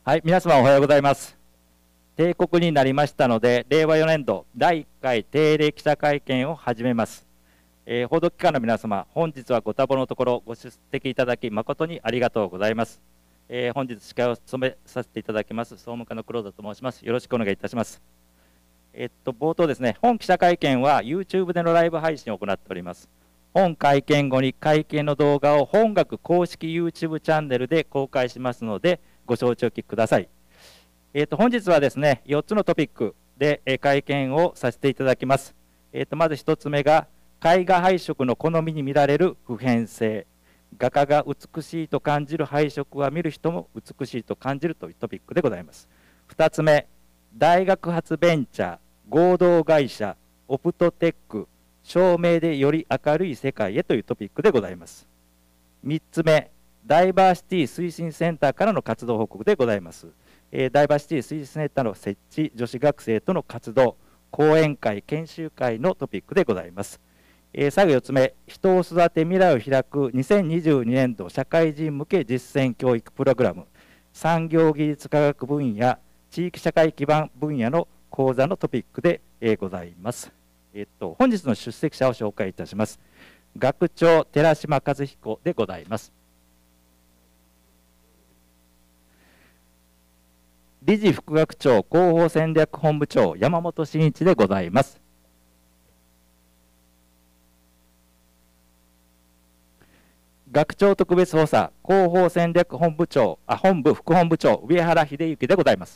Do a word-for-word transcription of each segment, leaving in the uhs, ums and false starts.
はい、皆様おはようございます。定刻になりましたので、れいわよねんどだいいっかい定例記者会見を始めます。えー、報道機関の皆様、本日はご多忙のところご出席いただき誠にありがとうございます。えー、本日司会を務めさせていただきます総務課の黒田と申します。よろしくお願いいたします。えっと冒頭ですね、本記者会見は YouTube でのライブ配信を行っております。本会見後に会見の動画を本学公式 YouTube チャンネルで公開しますので、ご承知おきください。えー、と本日はですね、よっつのトピックで、えー、会見をさせていただきます。えー、とまずひとつめが、絵画配色の好みに見られる普遍性。画家が美しいと感じる配色は見る人も美しいと感じるというトピックでございます。ふたつめ、大学発ベンチャー、合同会社、オプトテック、照明でより明るい世界へというトピックでございます。みっつめ、ダイバーシティ推進センターからの活動報告でございます。えー、ダイバーシティ推進センターの設置、女子学生との活動、講演会、研修会のトピックでございます。えー、最後よっつめ、人を育て未来を開くにせんにじゅうにねんど社会人向け実践教育プログラム、産業技術科学分野、地域社会基盤分野の講座のトピックで、えー、ございます。えー、っと本日の出席者を紹介いたします。学長、寺島和彦でございます。理事副学長、広報戦略本部長、山本真一でございます。学長特別補佐、広報戦略本部長、あ本部副本部長、上原秀幸でございます。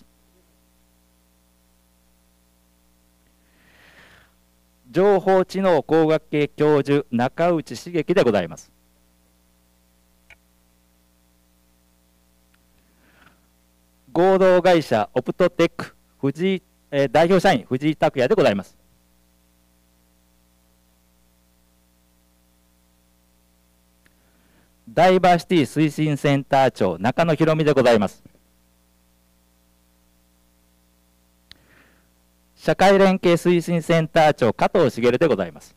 情報知能工学系教授、中内茂樹でございます。合同会社オプトテック藤井、えー、代表社員藤井拓也でございます。ダイバーシティ推進センター長中野博美でございます。社会連携推進センター長加藤茂でございます。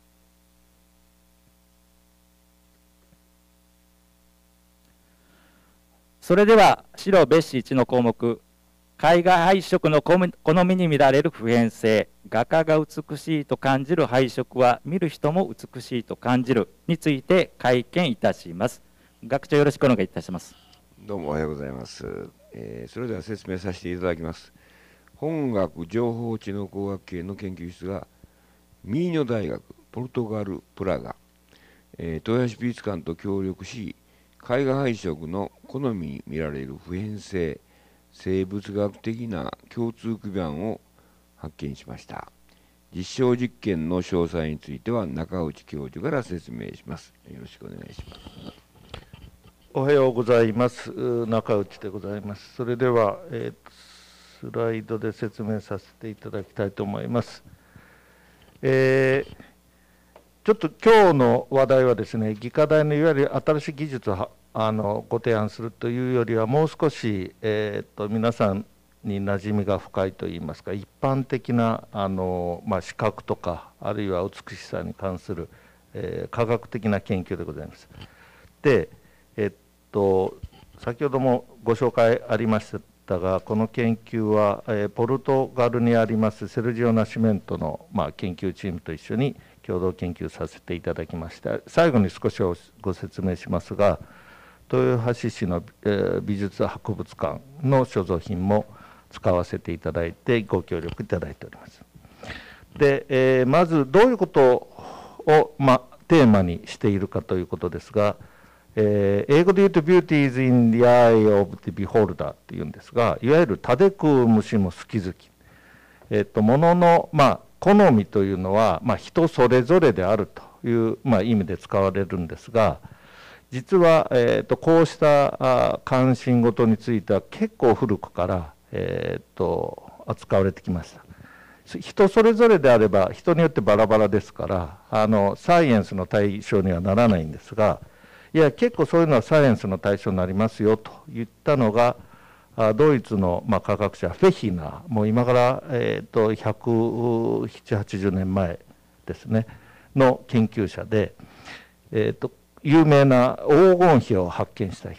それでは資料別紙いちの項目、絵画配色の好みに見られる普遍性、画家が美しいと感じる配色は見る人も美しいと感じるについて会見いたします。学長、よろしくお願いいたします。 どうもおはようございます。えー、それでは説明させていただきます。本学情報知能工学系の研究室がミーニョ大学、ポルトガル、プラガ、えー、豊橋美術館と協力し、絵画配色の好みに見られる普遍性、生物学的な共通基盤を発見しました。実証実験の詳細については中内教授から説明します。よろしくお願いします。 おはようございます。中内でございます。それでは、えー、スライドで説明させていただきたいと思います。えーちょっと今日の話題はですね、技科大のいわゆる新しい技術をあのご提案するというよりは、もう少し、えー、っと皆さんに馴染みが深いといいますか、一般的なあの、まあ、視覚とか、あるいは美しさに関する、えー、科学的な研究でございます。で、えー、っと先ほどもご紹介ありましたが、この研究は、えー、ポルトガルにありますセルジオ・ナシメントの、まあ、研究チームと一緒に共同研究させていただきました。最後に少しご説明しますが、豊橋市の美術博物館の所蔵品も使わせていただいてご協力いただいております。で、えー、まずどういうことを、まあ、テーマにしているかということですが、えー、英語で言うと Beauty is in the eye of the beholder っていうんですが、いわゆる食べ食う虫も好き好き、えー、とものの、まあ好みというのは、まあ、人それぞれであるという、まあ、意味で使われるんですが、実は、えー、とこうした関心事については結構古くから、えー、と扱われてきました。人それぞれであれば人によってバラバラですから、あのサイエンスの対象にはならないんですが、いや結構そういうのはサイエンスの対象になりますよと言ったのが、ドイツの、まあ、科学者フェヒナー、もう今から、えー、とひゃくななじゅう、はちじゅうねんまえですねの研究者で、えー、と有名な黄金比を発見した人です。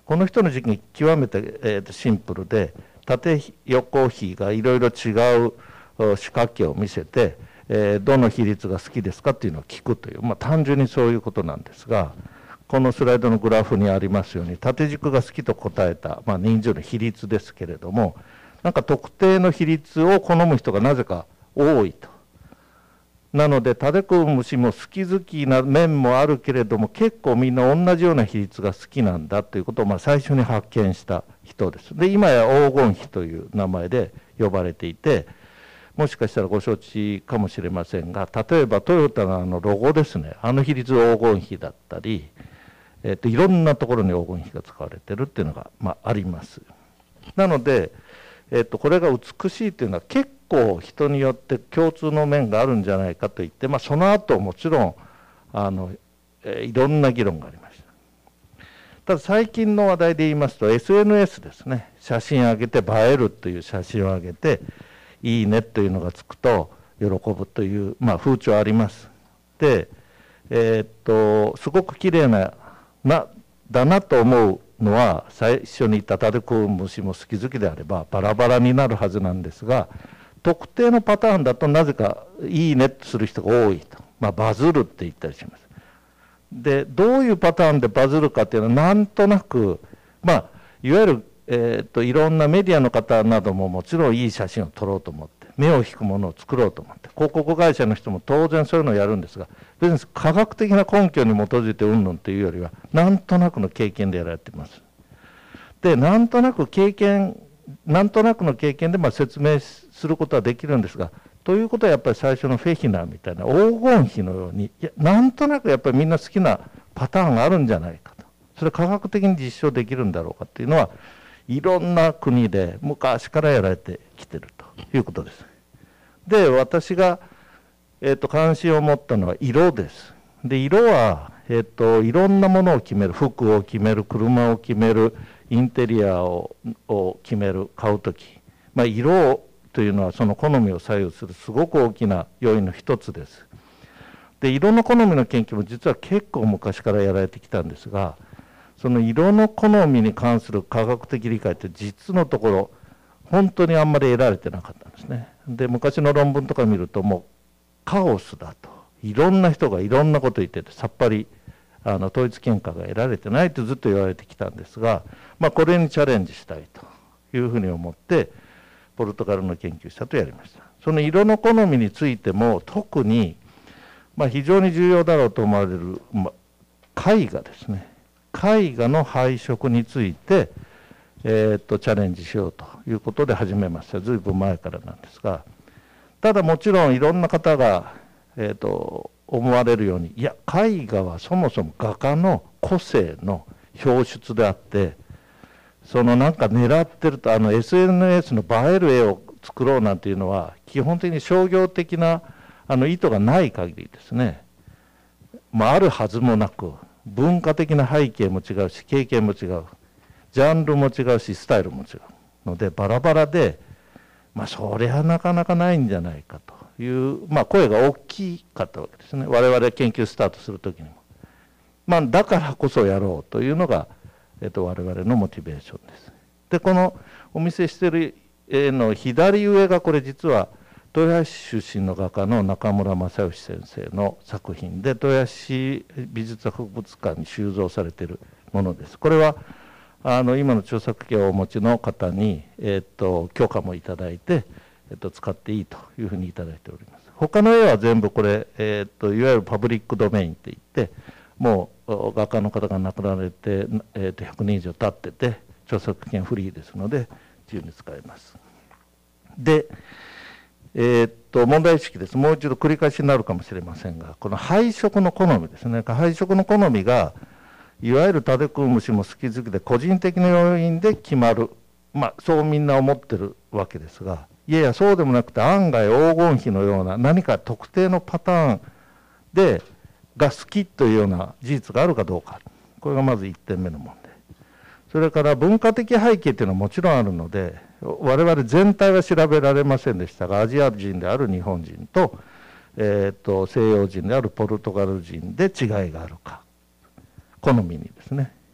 この人の時期極めて、えー、とシンプルで、縦横比がいろいろ違う四角形を見せて、えー、どの比率が好きですかっていうのを聞くという、まあ、単純にそういうことなんですが、このスライドのグラフにありますように、縦軸が好きと答えた、まあ、人数の比率ですけれども、なんか特定の比率を好む人がなぜか多いと。なので、タデコウムシも好き好きな面もあるけれども、結構みんな同じような比率が好きなんだということを、まあ、最初に発見した人です。で、今や黄金比という名前で呼ばれていて、もしかしたらご承知かもしれませんが、例えばトヨタのあのロゴですね、あの比率黄金比だったり、えっと、いろんなところに黄金比が使われてるっていうのが、まあ、あります。なので、えっと、これが美しいというのは結構人によって共通の面があるんじゃないかといって、まあ、その後もちろんあの、えー、いろんな議論がありました。ただ最近の話題で言いますと エスエヌエス ですね、写真上げて映えるという写真を上げていいねというのがつくと喜ぶという、まあ、風潮あります。で、えー、っとすごくきれいななだなと思うのは、最初に言ったタデコウムシも好き好きであればバラバラになるはずなんですが、特定のパターンだとなぜかいいねとする人が多いと、まあ、バズるって言ったりします。で、どういうパターンでバズるかっていうのはなんとなく、まあ、いわゆる、えー、っといろんなメディアの方などももちろんいい写真を撮ろうと思って、目を引くものを作ろうと思って、広告会社の人も当然そういうのをやるんですが、別に科学的な根拠に基づいてうんぬんというよりは、なんとなくの経験でやられています。で、なんとなく経験、なんとなくの経験でまあ説明することはできるんですが、ということはやっぱり最初のフェヒナーみたいな黄金比のように、いや、なんとなくやっぱりみんな好きなパターンがあるんじゃないかと、それ科学的に実証できるんだろうかというのは、いろんな国で昔からやられてきているということです。で、私が、えー、と関心を持ったのは色です。で、色は、えー、といろんなものを決める、服を決める、車を決める、インテリアをを決める、買うとき、まあ、色というのはその好みを左右するすごく大きな要因の一つです。で、色の好みの研究も実は結構昔からやられてきたんですが、その色の好みに関する科学的理解って実のところ本当にあんまり得られてなかったんですね。で、昔の論文とか見るともうカオスだと、いろんな人がいろんなこと言っててさっぱりあの統一見解が得られてないとずっと言われてきたんですが、まあ、これにチャレンジしたいというふうに思ってポルトガルの研究者とやりました。その色の好みについても特に、まあ、非常に重要だろうと思われる、まあ、絵画ですね、絵画の配色について、えー、っとチャレンジしようということで始めました。ずいぶん前からなんですが、ただもちろんいろんな方が、えー、っと思われるように、いや、絵画はそもそも画家の個性の表出であって、そのなんか狙ってると、あの エスエヌエス の映える絵を作ろうなんていうのは基本的に商業的なあの意図がない限りですね、まあ、あるはずもなく、文化的な背景も違うし経験も違う、ジャンルも違うしスタイルも違うのでバラバラで、まあ、そりゃなかなかないんじゃないかという、まあ、声が大きかったわけですね、我々研究スタートする時にも。まあ、だからこそやろうというのが、えっと、我々のモチベーションです。で、このお見せしている絵の左上がこれ実は豊橋市出身の画家の中村正義先生の作品で、豊橋市美術博物館に収蔵されているものです。これはあの今の著作権をお持ちの方に、えっと、許可もいただいて、えっと、使っていいというふうにいただいております。他の絵は全部これ、えっと、いわゆるパブリックドメインっていって、もう画家の方が亡くなられて、えっと、ひゃくねん以上経ってて著作権フリーですので自由に使えます。で、えー、っと問題意識です。もう一度繰り返しになるかもしれませんが、この配色の好みですね。配色の好みがいわゆるタデコウムシも好き好きで個人的な要因で決まる、まあ、そうみんな思ってるわけですが、いやいやそうでもなくて、案外黄金比のような何か特定のパターンでが好きというような事実があるかどうか、これがまずいってんめの問題。それから文化的背景というのはもちろんあるので、我々全体は調べられませんでしたが、アジア人である日本人と、えー、と西洋人であるポルトガル人で違いがあるか、好みにですね。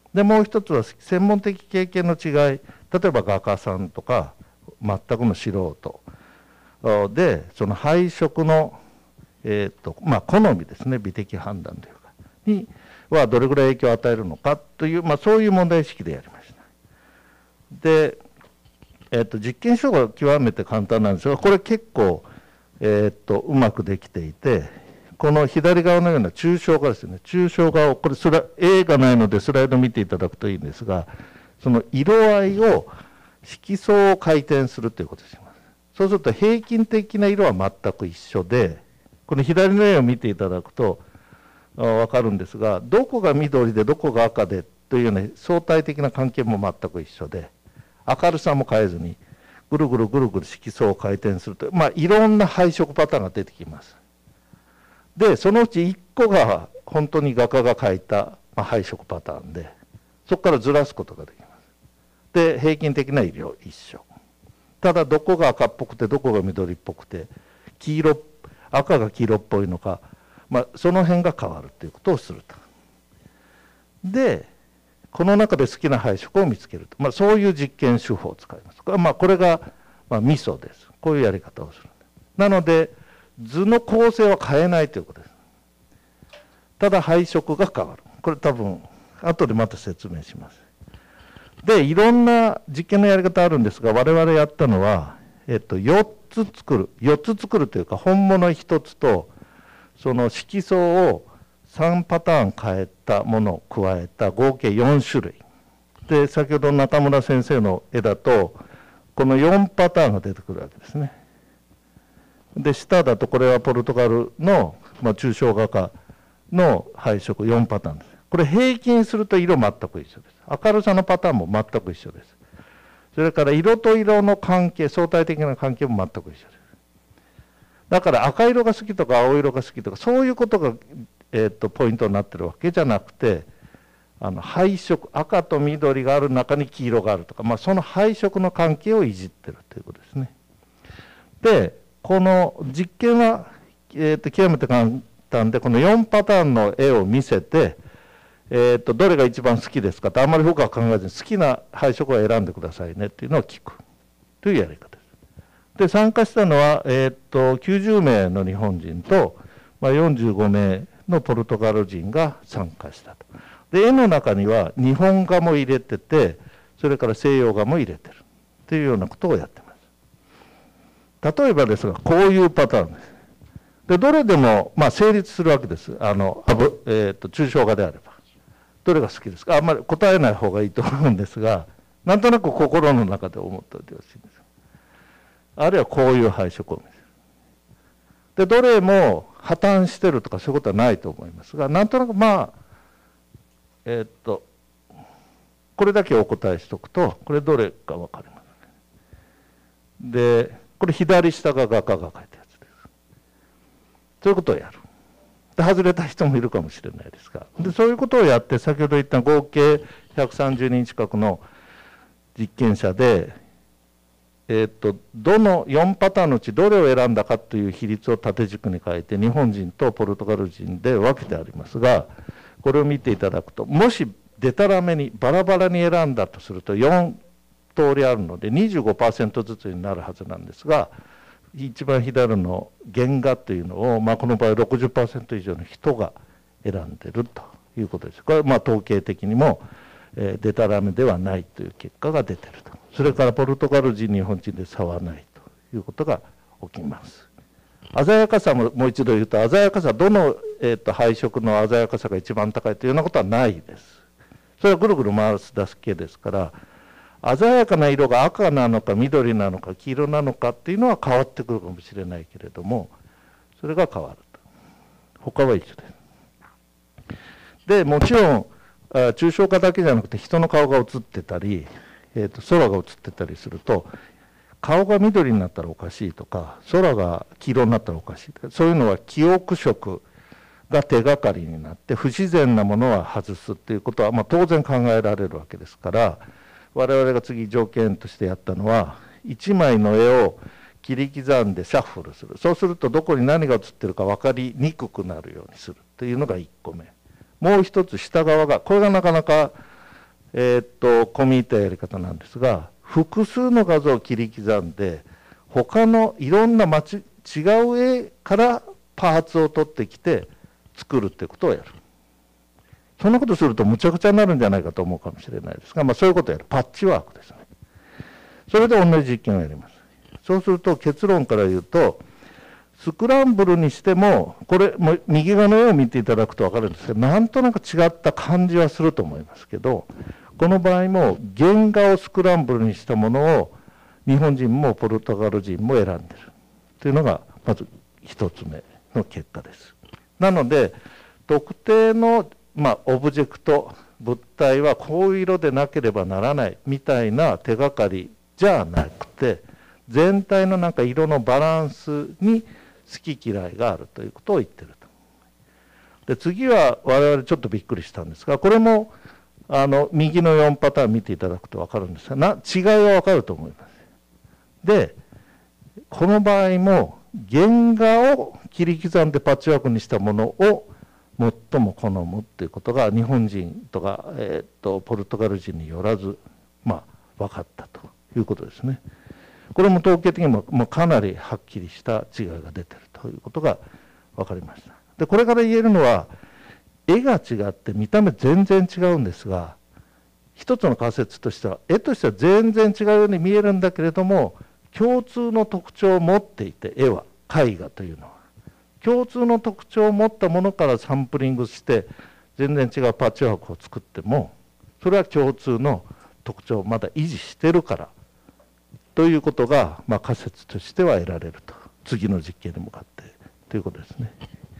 でもう一つは専門的経験の違い、例えば画家さんとか全くの素人で、その配色の、えーとまあ、好みですね、美的判断というかにはどれぐらい影響を与えるのかという、まあ、そういう問題意識でやりました。で、えー、と実験書が極めて簡単なんですが、これ結構、えー、とうまくできていて、この左側のような抽象画ですね、抽象画を、これスラ絵がないのでスライド見ていただくといいんですが、その色合いを色相を回転するということをします。そうすると平均的な色は全く一緒で、この左の絵を見ていただくと分かるんですが、どこが緑でどこが赤でというような相対的な関係も全く一緒で、明るさも変えずにぐるぐるぐるぐる色相を回転すると、まあ、いろんな配色パターンが出てきます。でそのうちいっこが本当に画家が描いた、まあ、配色パターンで、そこからずらすことができます。で平均的な色一緒。ただどこが赤っぽくてどこが緑っぽくて、黄色赤が黄色っぽいのか、まあ、その辺が変わるということをすると。でこの中で好きな配色を見つけると、まあ、そういう実験手法を使います。まあ、これが、まあ、ミソです。こういうやり方をする。なので図の構成は変えないということです。ただ配色が変わる。これ多分後でまた説明します。でいろんな実験のやり方あるんですが、我々やったのは、えっと、よっつ作るよっつ作るというか、本物ひとつとその色相をさんパターン変えたものを加えた合計よんしゅるいで、先ほど中村先生の絵だとこのよんパターンが出てくるわけですね。で下だとこれはポルトガルの、まあ、抽象画家の配色よんパターンです。これ平均すると色全く一緒です。明るさのパターンも全く一緒です。それから色と色の関係、相対的な関係も全く一緒です。だから赤色が好きとか青色が好きとかそういうことが、えー、とポイントになってるわけじゃなくて、あの配色、赤と緑がある中に黄色があるとか、まあ、その配色の関係をいじってるということですね。でこの実験は、えー、と極めて簡単で、このよんパターンの絵を見せて、えー、とどれが一番好きですかってあんまり深く考えずに好きな配色を選んでくださいねっていうのを聞くというやり方です。で参加したのは、えー、ときゅうじゅうめいの日本人と、まあ、よんじゅうごめいのポルトガル人が参加したと。で絵の中には日本画も入れてて、それから西洋画も入れてるというようなことをやってます。例えばですがこういうパターンです。でどれでもまあ成立するわけです。あのあぶ、えー、と抽象画であれば。どれが好きですか。あんまり答えない方がいいと思うんですが、なんとなく心の中で思っておいてほしいんです。あるいはこういう配色を見せる。でどれも破綻してるとかそういうことはないと思いますが、なんとなくまあえー、っとこれだけお答えしておくと、これどれか分かります。でこれ左下が画家が描いたやつです。そういうことをやる。で外れた人もいるかもしれないですが、でそういうことをやって、先ほど言った合計ひゃくさんじゅうにん近くの実験者で、えー、とどのよんパターンのうちどれを選んだかという比率を縦軸に書いて、日本人とポルトガル人で分けてありますが、これを見ていただくと、もしでたらめにバラバラに選んだとするとよん通りあるので にじゅうごパーセント ずつになるはずなんですが、一番左の原画というのを、まあ、この場合 ろくじゅっパーセント 以上の人が選んでるということです。これはまあ統計的にも、えー、でたらめではないという結果が出てると。それからポルトガル人日本人で差はないということが起きます。鮮やかさももう一度言うと、鮮やかさどの、えー、と配色の鮮やかさが一番高いというようなことはないです。それはぐるぐる回すだけですから、鮮やかな色が赤なのか緑なのか黄色なのかっていうのは変わってくるかもしれないけれども、それが変わると。他は一緒です。でもちろん抽象画だけじゃなくて人の顔が写ってたり、えー、と空が写ってたりすると、顔が緑になったらおかしいとか、空が黄色になったらおかしいとか、そういうのは記憶色が手がかりになって、不自然なものは外すっていうことは、まあ、当然考えられるわけですから、我々が次条件としてやったのは、いちまいの絵を切り刻んでシャッフルする。そうするとどこに何が写ってるか分かりにくくなるようにするというのがいっこめ。もう一つ下側が、これがなかなかえーっと込み入ったやり方なんですが、複数の画像を切り刻んで他のいろんなまち違う絵からパーツを取ってきて作るってことをやる。そんなことするとむちゃくちゃになるんじゃないかと思うかもしれないですが、まあ、そういうことをやる。パッチワークですね。それで同じ実験をやります。そうすると結論から言うと、スクランブルにしても、これも右側の絵を見ていただくと分かるんですけど、なんとなく違った感じはすると思いますけど、この場合も原画をスクランブルにしたものを日本人もポルトガル人も選んでるというのがまず一つ目の結果です。なので特定の、まあ、オブジェクト物体はこういう色でなければならないみたいな手がかりじゃなくて、全体のなんか色のバランスに好き嫌いがあるということを言ってると。で次は我々ちょっとびっくりしたんですが、これもあの右のよんパターン見ていただくと分かるんですが、な違いは分かると思います。でこの場合も原画を切り刻んでパッチワークにしたものを最も好むということが日本人とか、えー、とポルトガル人によらず、まあ、分かったということですね。これも統計的にも、まあ、かなりはっきりした違いが出ているということが分かりました。でこれから言えるのは、絵が違って見た目全然違うんですが、一つの仮説としては絵としては全然違うように見えるんだけれども、共通の特徴を持っていて、絵は絵画というのは共通の特徴を持ったものからサンプリングして全然違うパッチワークを作っても、それは共通の特徴をまだ維持してるからということが、まあ、仮説としては得られると。次の実験に向かってということですね。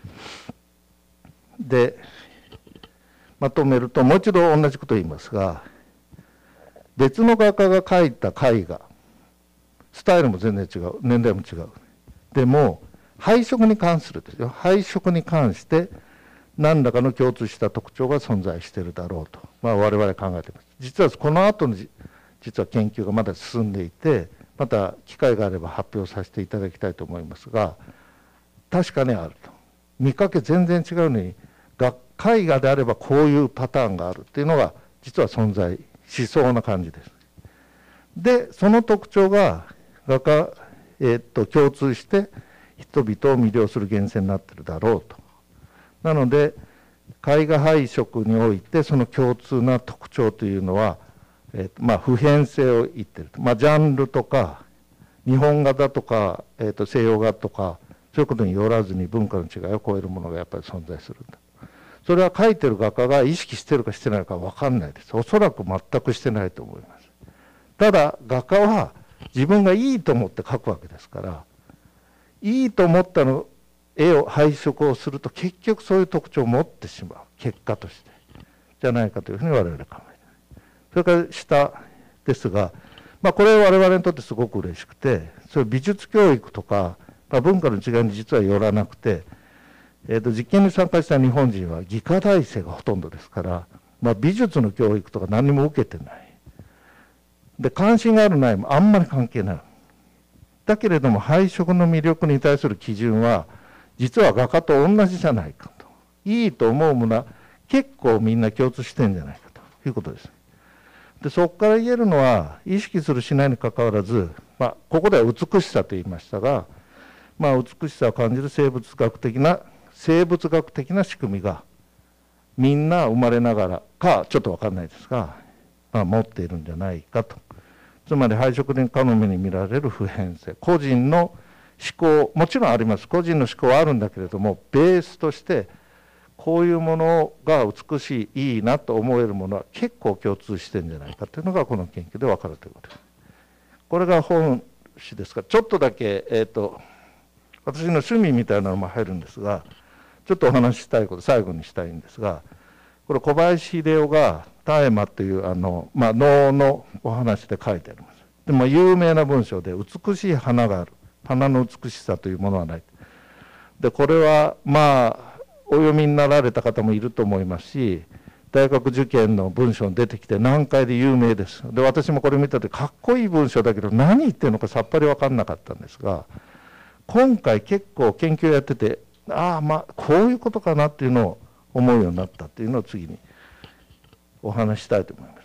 でまとめると、もう一度同じことを言いますが、別の画家が描いた絵画、スタイルも全然違う、年代も違う。でも配色に関するですよ、配色に関して何らかの共通した特徴が存在しているだろうと、まあ、我々考えています。実はこの後の実は研究がまだ進んでいて、また機会があれば発表させていただきたいと思いますが、確かにあると。見かけ全然違うのに、絵画であればこういうパターンがあるっていうのが実は存在しそうな感じです。でその特徴が画家、えー、っと共通して人々を魅了する源泉になっているだろうと。なので絵画配色においてその共通な特徴というのは、えーとまあ、普遍性を言っていると、まあ、ジャンルとか日本画だとか、えーと西洋画とかそういうことによらずに文化の違いを超えるものがやっぱり存在するんだ。それは描いてる画家が意識してるかしてないか分かんないです。おそらく全くしてないと思います。ただ画家は自分がいいと思って描くわけですから、いいと思ったの絵を配色をすると結局そういう特徴を持ってしまう、結果としてじゃないかというふうに我々は考えている。それから下ですが、まあ、これは我々にとってすごく嬉しくて、そういう美術教育とか、まあ、文化の違いに実はよらなくて、えーと実験に参加した日本人は技科大生がほとんどですから、まあ、美術の教育とか何も受けてない。で関心があるないもあんまり関係ない。だけれども配色の魅力に対する基準は実は画家と同じじゃないかと。いいと思うものは結構みんな共通してるんじゃないかということです。でそこから言えるのは、意識するしないにかかわらず、まあ、ここでは美しさと言いましたが、まあ、美しさを感じる生物学的な生物学的な仕組みがみんな生まれながらかちょっと分かんないですが、まあ、持っているんじゃないかと。つまり配色にかの目に見られる普遍性、個人の思考もちろんあります。個人の思考はあるんだけれども、ベースとしてこういうものが美しい、いいなと思えるものは結構共通してるんじゃないかというのがこの研究で分かるということです。これが本誌ですが、ちょっとだけ、えーと、私の趣味みたいなのも入るんですが、ちょっとお話ししたいこと最後にしたいんですが、これ小林秀夫が大麻というあの、まあ、能のお話で書いてあります。でも有名な文章で、美しい花がある、花の美しさというものはない。でこれはまあお読みになられた方もいると思いますし、大学受験の文章に出てきて難解で有名です。で私もこれ見た時かっこいい文章だけど何言ってるのかさっぱり分かんなかったんですが、今回結構研究やってて、ああまあこういうことかなっていうのを思うようになったっていうのを次にお話ししたいと思います。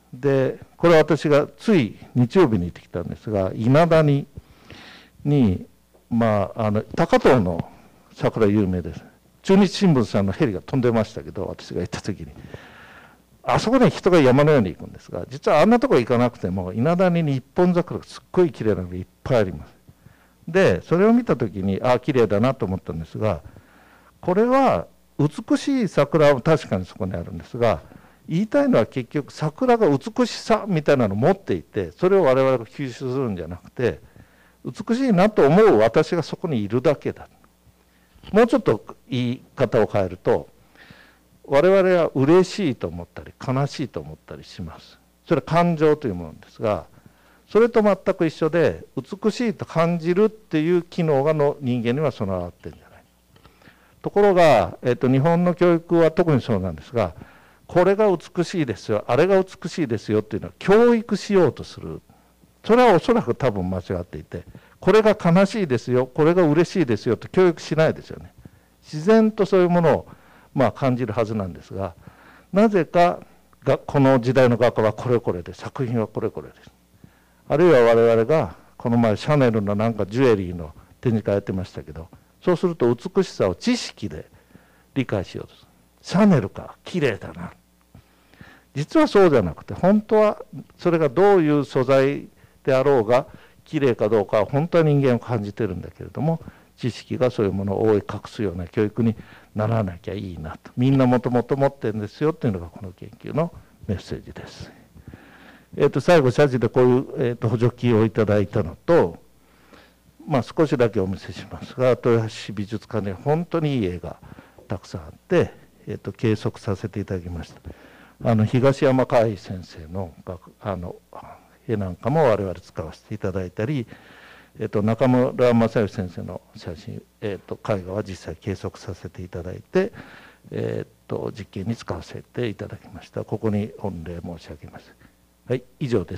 でこれは私がつい日曜日に行ってきたんですが、稲谷に、まあ、あの高遠の桜有名です。中日新聞さんのヘリが飛んでましたけど、私が行った時にあそこに人が山のように行くんですが、実はあんなとこ行かなくても稲谷に一本桜がすっごい綺麗なのがいっぱいあります。でそれを見た時にああ綺麗だなと思ったんですが、これは美しい桜は確かにそこにあるんですが、言いたいのは結局桜が美しさみたいなのを持っていて、それを我々が吸収するんじゃなくて、美しいなと思う私がそこにいるだけだ。もうちょっと言い方を変えると、我々は嬉しいと思ったり悲しいと思ったりします。それは感情というものですが、それと全く一緒で、美しいと感じるっていう機能がの人間には備わってるんじゃない。ところが、えっと、日本の教育は特にそうなんですが、これが美しいですよ、あれが美しいですよっていうのは教育しようとする。それはおそらく多分間違っていて、これが悲しいですよ、これが嬉しいですよと教育しないですよね。自然とそういうものをまあ感じるはずなんですが、なぜかがこの時代の画家はこれこれで、作品はこれこれです。あるいは我々がこの前シャネルのなんかジュエリーの展示会やってましたけど、そうすると美しさを知識で理解しようとする。シャネルか綺麗だな。実はそうじゃなくて、本当はそれがどういう素材であろうが綺麗かどうかは本当は人間を感じてるんだけれども、知識がそういうものを覆い隠すような教育にならなきゃいいなと。みんなもともと持ってるんですよというのがこの研究のメッセージです。えー、と最後謝辞でこういう、えー、と補助金をいただいたのと、まあ、少しだけお見せしますが、豊橋市美術館に本当にいい絵がたくさんあって、えー、と計測させていただきました。あの東山海先生のあの絵なんかも我々使わせていただいたり、えっと、中村正義先生の写真、えっと、絵画は実際計測させていただいて、えっと、実験に使わせていただきました。ここに御礼申し上げます。はい、以上です。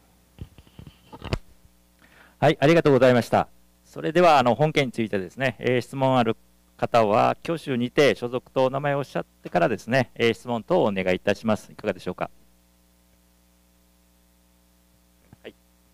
はい、ありがとうございました。それではあの本件についてですね、えー、質問ある方は挙手にて所属とお名前をおっしゃってからですね、えー、質問等をお願いいたします。いかがでしょうか。はい。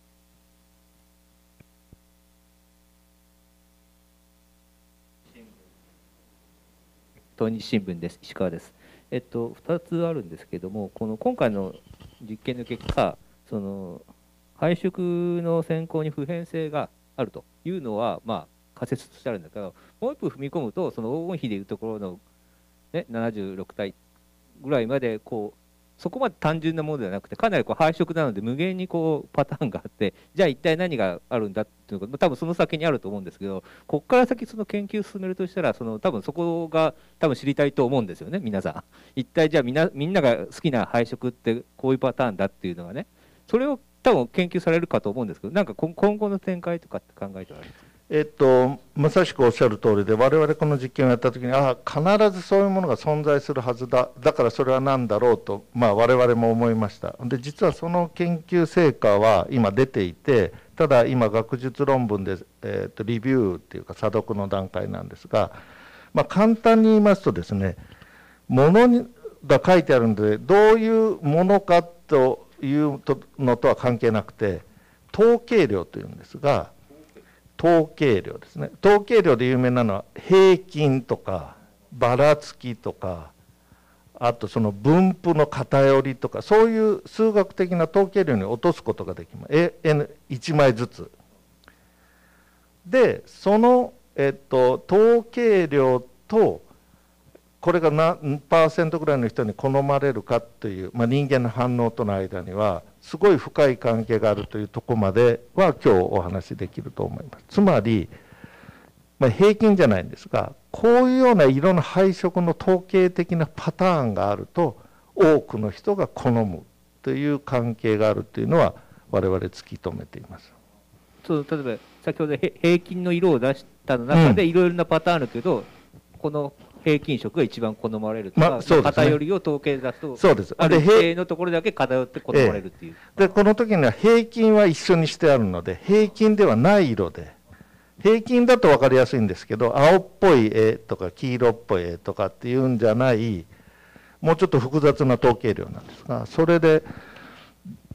東日新聞です。石川です。えっとふたつあるんですけれども、この今回の実験の結果、その配色の選考に普遍性があるというのはまあ仮説としてあるんだけど、もう一歩踏み込むと、その黄金比でいうところの、ね、ななじゅうろくたいぐらいまでこうそこまで単純なものではなくて、かなりこう配色なので無限にこうパターンがあって、じゃあ一体何があるんだっていうのが多分その先にあると思うんですけど、ここから先その研究を進めるとしたら、その多分そこが多分知りたいと思うんですよね、皆さん。一体じゃあみんなみんなが好きな配色ってこういうパターンだっていうのがね、それを多分研究されるかと思うんですけど、なんか今後の展開とかって考えておられますか。 えっと、まさしくおっしゃる通りで、我々この実験をやったときに、ああ、必ずそういうものが存在するはずだ、だからそれは何だろうと、まあ、我々も思いました。で、実はその研究成果は今出ていて、ただ今、学術論文で、えっと、リビューっていうか、査読の段階なんですが、まあ、簡単に言いますとですね、ものにが書いてあるので、どういうものかというのとは関係なくて、統計量というんですが、統計量ですね。統計量で有名なのは平均とかばらつきとか、あとその分布の偏りとか、そういう数学的な統計量に落とすことができます。Nいち 枚ずつで、その、えっと、統計量とこれが何パーセントぐらいの人に好まれるかという、まあ、人間の反応との間にはすごい深い関係があるというところまでは今日お話しできると思います。つまり、まあ、平均じゃないんですが、こういうような色の配色の統計的なパターンがあると多くの人が好むという関係があるというのは我々突き止めています。 そう例えば先ほど平均の色を出したの中でいろいろなパターンあるけど、うん、この平均色が一番好まれるとか、まあそうですね、偏りを統計出すと、そうです。ある一定のところだけ偏って好まれるっていう。 ええ、でこの時には平均は一緒にしてあるので、平均ではない色で、平均だと分かりやすいんですけど、青っぽい絵とか黄色っぽい絵とかっていうんじゃない、もうちょっと複雑な統計量なんですが、それで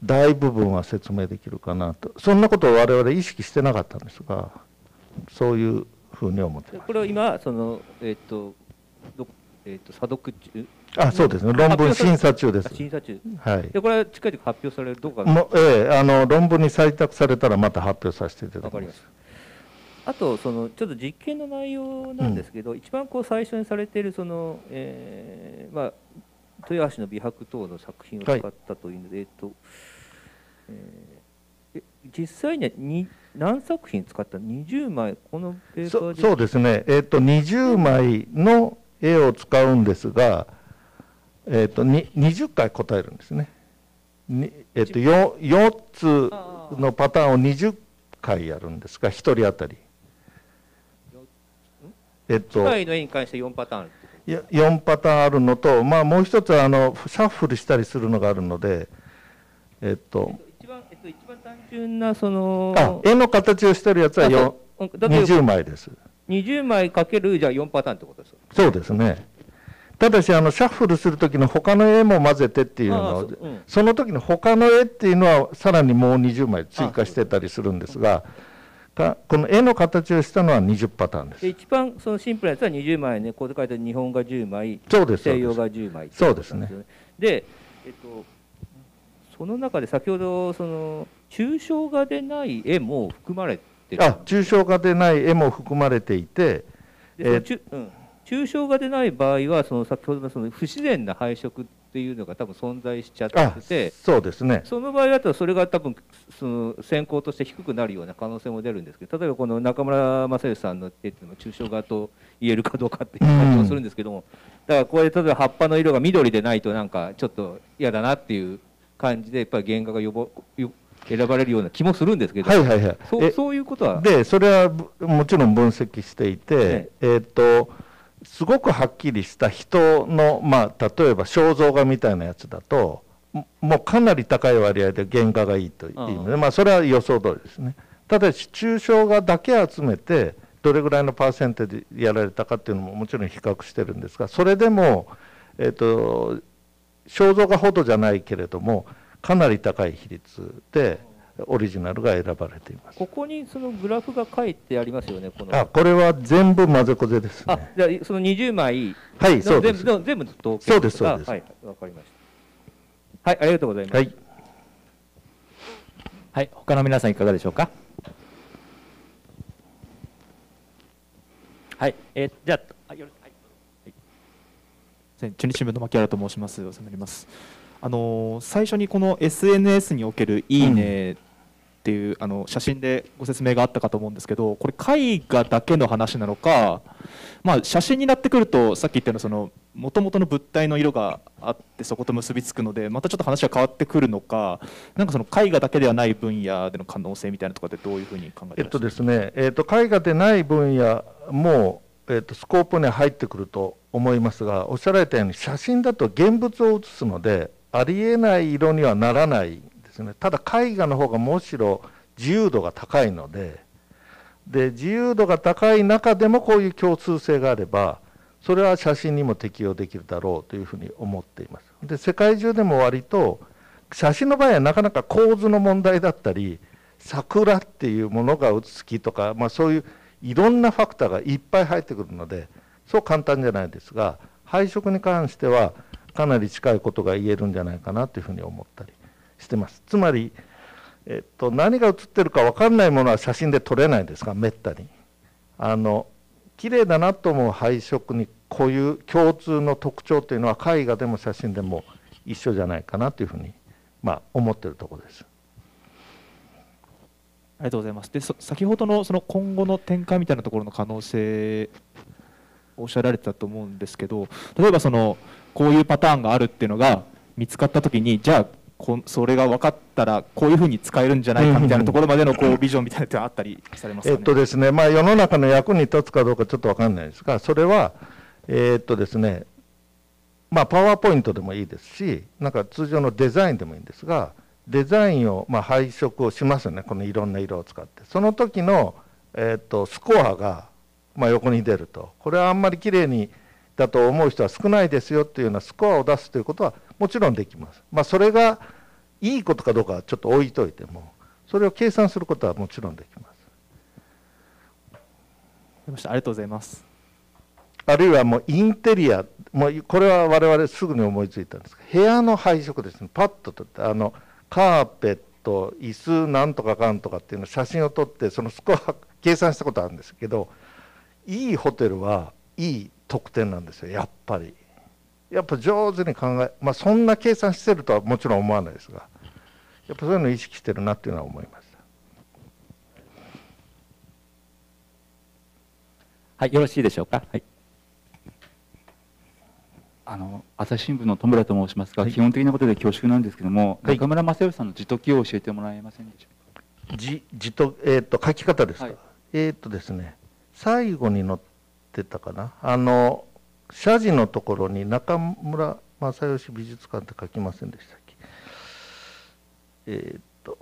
大部分は説明できるかなと、そんなことを我々意識してなかったんですが、そういうふうに思っています。 これは今その、えーとどえー、と査読中、 あ、そうですね、論文審査中です。 審査中、 はい、 でこれは近々発表される、どうかも、ええ、あの論文に採択されたらまた発表させていただきます。 あとそのちょっと実験の内容なんですけど、うん、一番こう最初にされているその、えーまあ、豊橋の美白等の作品を使ったというので、はい、えっとえー、実際にはに何作品使ったにじゅうまい、このペーパーでそ, そうですね、えー、とにじゅうまいの絵を使うんですが、えー、とににじゅっかい答えるんですね。にえー、と 4, よっつのパターンをにじゅっかいやるんですが、ひとり当たり。 えっと、いちまいの絵に関してよんパターンあるいやよんパターンあるのと、まあ、もう一つはあのシャッフルしたりするのがあるので、えっと、 一番えっと、一番単純なそのあ絵の形をしてるやつはにじゅうまいです。 にじゅうまいかけるじゃあよんパターンってことですか。 そうですね。ただしあのシャッフルするときの他の絵も混ぜてっていうのを、そ,、うん、その時の他の絵っていうのはさらにもうにじゅうまい追加してたりするんですが、かこの絵の形をしたのはにじゅうパターンです。 で一番そのシンプルなやつはにじゅうまいね、こう書いて日本がじゅうまい、 そうです西洋がじゅうまい、 そうですね。 で、えっと、その中で先ほどその抽象画でない絵も含まれてる。 あ、抽象画でない絵も含まれていて、 えーうん、抽象画でない場合はその先ほどのその不自然な配色っていうのが多分存在しちゃってて、 そうですね、 その場合だとそれが多分その選考として低くなるような可能性も出るんですけど、例えばこの中村正義さんの絵っていうのは抽象画と言えるかどうかっていう感じもするんですけども、だからこれ例えば葉っぱの色が緑でないとなんかちょっと嫌だなっていう感じでやっぱり原画がよぼよ選ばれるような気もするんですけど、 はいはいはい、 そうそういうことはでそれはもちろん分析していて、ね、えー、っとすごくはっきりした人の、まあ、例えば肖像画みたいなやつだともうかなり高い割合で原画がいいというので、まあ、それは予想通りですね。ただし抽象画だけ集めてどれぐらいのパーセントでやられたかっていうのももちろん比較してるんですが、それでも、えー、と肖像画ほどじゃないけれどもかなり高い比率でオリジナルが選ばれています。 ここにそのグラフが書いてありますよね。このあ、これは全部混ぜこぜですね。 あ、じゃあそのにじゅうまい、 はい、そうです。 全部全部統計。 そうですそうです。 はい、わかりました。はい、ありがとうございます。 はい。 はい、他の皆さんいかがでしょうか。はい、えー、じゃあ、よろしく。 はい、中日新聞の牧原と申します。お世話になります。あの最初にこの エスエヌエス におけるいいねっていう、うん、あの写真でご説明があったかと思うんですけど、これ絵画だけの話なのか、まあ、写真になってくるとさっき言ったようなその元々の物体の色があってそこと結びつくのでまたちょっと話が変わってくるのか、なんかその絵画だけではない分野での可能性みたいなところでどういうふうに考えていらっしゃいますか。 えっとですね、えっと絵画でない分野もえー、とスコープに入ってくると思いますが、おっしゃられたように写真だと現物を写すのでありえない色にはならないですね。ただ絵画の方がむしろ自由度が高いので、で自由度が高い中でもこういう共通性があればそれは写真にも適用できるだろうというふうに思っています。で世界中でも割と写真の場合はなかなか構図の問題だったり桜っていうものが好きとか、まあ、そういういろんなファクターがいっぱい入ってくるのでそう簡単じゃないですが、配色に関してはかなり近いことが言えるんじゃないかなというふうに思ったりしてます。つまり、えっと、何が写ってるか分かんないものは写真で撮れないですが、めったにあの綺麗だなと思う配色にこういう共通の特徴というのは絵画でも写真でも一緒じゃないかなというふうに、まあ、思ってるところです。 ありがとうございます。で、先ほどのその今後の展開みたいなところの可能性をおっしゃられてたと思うんですけど、例えばそのこういうパターンがあるっていうのが見つかったときに、じゃあこそれが分かったらこういうふうに使えるんじゃないかみたいなところまでのこうビジョンみたいなのってあったりされますかね。 えっとですね、まあ世の中の役に立つかどうかちょっと分かんないですが、それはえっとですね、まあパワーポイントでもいいですし、なんか通常のデザインでもいいんですが。デザインを、まあ、配色をしますよね、このいろんな色を使って。その時の、えー、とスコアが、まあ、横に出ると、これはあんまりきれいにだと思う人は少ないですよっていうようなスコアを出すということはもちろんできます。まあ、それがいいことかどうかはちょっと置いといても、それを計算することはもちろんできます。 わかりました。ありがとうございます。 あるいはもうインテリア、もうこれは我々すぐに思いついたんですが、部屋の配色ですね、パッと撮って、あのカーペット、椅子なんとかかんとかっていうのを写真を撮って、そのスコア計算したことあるんですけど、いいホテルはいい得点なんですよ、やっぱり。やっぱ上手に考え、まあ、そんな計算してるとはもちろん思わないですが、やっぱそういうのを意識してるなっていうのは思いました。 はい、よろしいでしょうか。はい。 あの朝日新聞の戸村と申しますが、 はい、 基本的なことで恐縮なんですけども、 はい、 中村正義さんの字解きを教えてもらえませんでしょうか。 字字と、えー、と書き方ですか。 はい、 えっ、とですね、最後に載ってたかな、あの謝辞のところに中村正義美術館って書きませんでしたっけ。えっ、と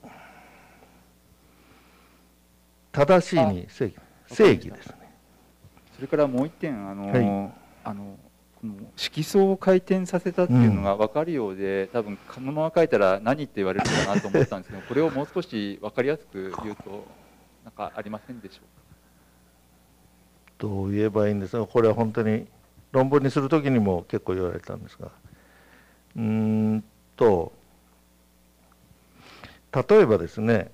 正しいに正義、正義ですね。 それからもう一点、あの、 はい、 あのこの色相を回転させたっていうのが分かるようで、うん、多分このまま書いたら何って言われるかなと思ったんですけどこれをもう少し分かりやすく言うとなんかありませんでしょうか。 どう言えばいいんですか。これは本当に論文にする時にも結構言われたんですが、うーんと例えばですね、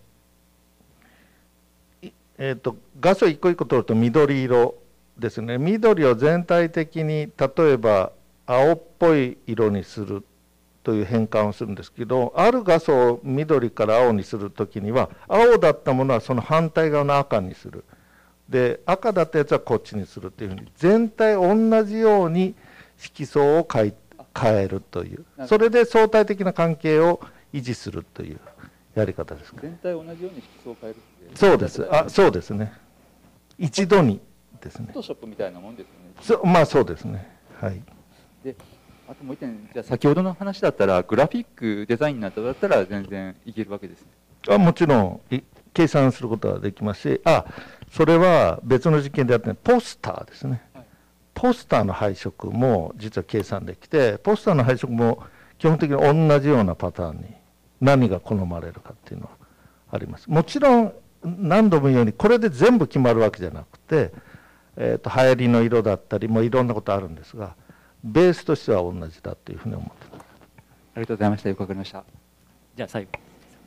えーと画素一個一個取ると緑色ですね。緑を全体的に例えば青っぽい色にするという変換をするんですけど、ある画素を緑から青にするときには青だったものはその反対側の赤にする、で赤だったやつはこっちにするというふうに全体同じように色相を変えるという、それで相対的な関係を維持するというやり方ですか。 全体同じように色相を変えるって。 そうです。あ、そうですね。一度にですね。 フォトショップみたいなもんですよね。 そまあそうですね。はい。 で、あともう一点、じゃあ先ほどの話だったらグラフィックデザインなどだったら全然いけるわけですね。 あ、もちろん計算することはできますし、あ、それは別の実験でやってるポスターですね。はい、ポスターの配色も実は計算できて、ポスターの配色も基本的に同じようなパターンに何が好まれるかっていうのはあります。もちろん何度も言うようにこれで全部決まるわけじゃなくて、えー、と流行りの色だったりもいろんなことあるんですが、ベースとしては同じだというふうに思っています。 ありがとうございました。よくわかりました。 じゃあ最後。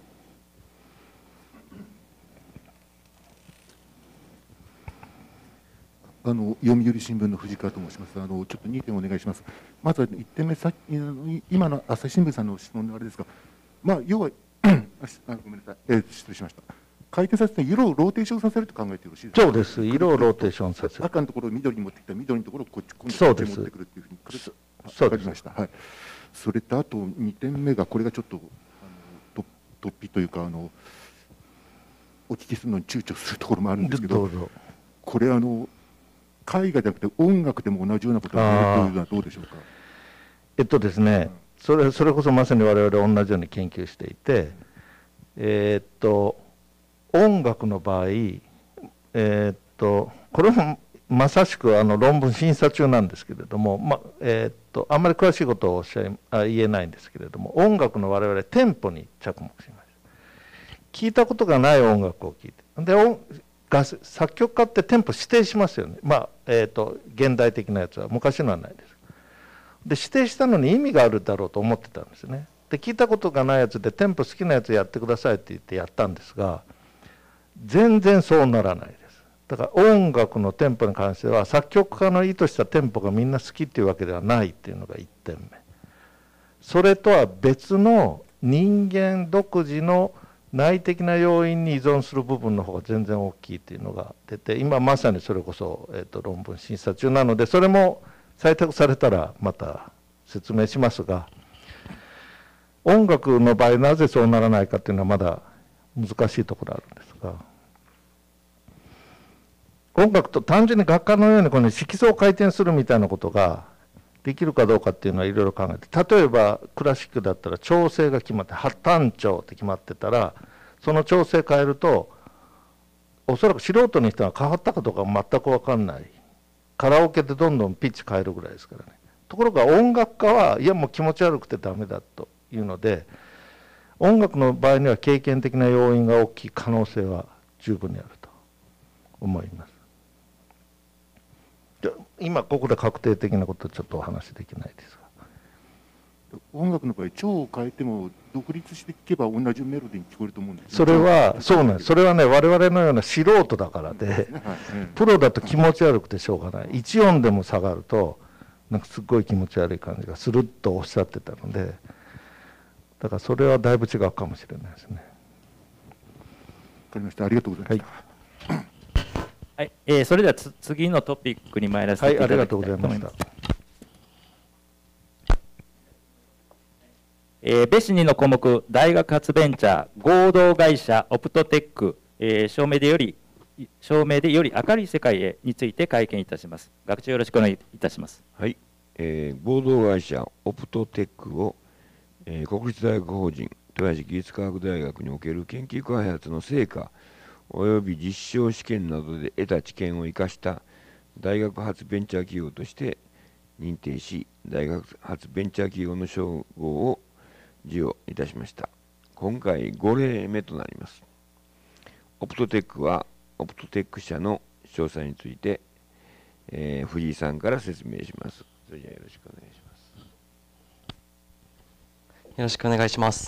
あの読売新聞の藤川と申します。あのちょっとにてんお願いします。まずいってんめ、さ今の朝日新聞さんの質問のあれですが、まあ要はあごめんなさい、えー、失礼しました。回転させて色をローテーションさせると考えてよろしいですか。 そうです。色をローテーションさせる。 赤のところを緑に持ってきた緑のところをこっち今度こっち持ってくるっていうふうに。 そうです。 わかりました。はい。それとあとにてんめがこれがちょっとあのと突飛というかあのお聞きするのに躊躇するところもあるんですけど、 どうぞ。これあの絵画じゃなくて音楽でも同じようなことをやるというのはどうでしょうか。 えっとですね、それそれこそまさに我々同じように研究していて、えー、っと音楽の場合、えー、っとこれもまさしくあの論文審査中なんですけれども、まえー、っとあんまり詳しいことをおっしゃいあ言えないんですけれども、音楽の我々テンポに着目しました。聞いたことがない音楽を聴いて、で音作曲家ってテンポ指定しますよね。まあえー、っと現代的なやつは、昔のはないです。で指定したのに意味があるだろうと思ってたんですね。で聞いたことがないやつでテンポ好きなやつやってくださいって言ってやったんですが、全然そうならないです。だから音楽のテンポに関しては作曲家の意図したテンポがみんな好きっていうわけではないっていうのがいってんめ。それとは別の人間独自の内的な要因に依存する部分の方が全然大きいっていうのが出て、今まさにそれこそ、えー、と論文審査中なので、それも採択されたらまた説明しますが、音楽の場合なぜそうならないかっていうのはまだ難しいところあるんですが、音楽と単純に楽器のようにこの色相を回転するみたいなことができるかどうかっていうのはいろいろ考えて、例えばクラシックだったら調整が決まって単調って決まってたら、その調整変えるとおそらく素人の人は変わったかどうか全く分かんない。カラオケでどんどんピッチ変えるぐらいですからね。ところが音楽家はいやもう気持ち悪くてダメだというので、 音楽の場合には経験的な要因が大きい可能性は十分にあると思います。で今ここで確定的なことはちょっとお話しできないですが、 音楽の場合調を変えても独立して聴けば同じメロディーに聞こえると思うんです、ね、 それはそうなんです。それはね我々のような素人だからで、はいうん、プロだと気持ち悪くてしょうがない。いち音でも下がるとなんかすごい気持ち悪い感じがするとおっしゃってたので、だからそれはだいぶ違うかもしれないですね。わかりました。ありがとうございました。 はい、はいえー、それではつ次のトピックに参らせていただきたいと思います。はい、ありがとうございました。えー、ベシにの項目、大学発ベンチャー合同会社オプトテック、えー、証明でより証明でより明るい世界へについて会見いたします。学長よろしくお願いいたします。 はい、えー、合同会社オプトテックを、えー、国立大学法人豊橋技術科学大学における研究開発の成果および実証試験などで得た知見を生かした大学発ベンチャー企業として認定し、大学発ベンチャー企業の称号を授与いたしました。今回ご例目となります。オプトテックはオプトテック社の詳細について、えー、藤井さんから説明します。それじゃあよろしくお願いします。 よろしくお願いします。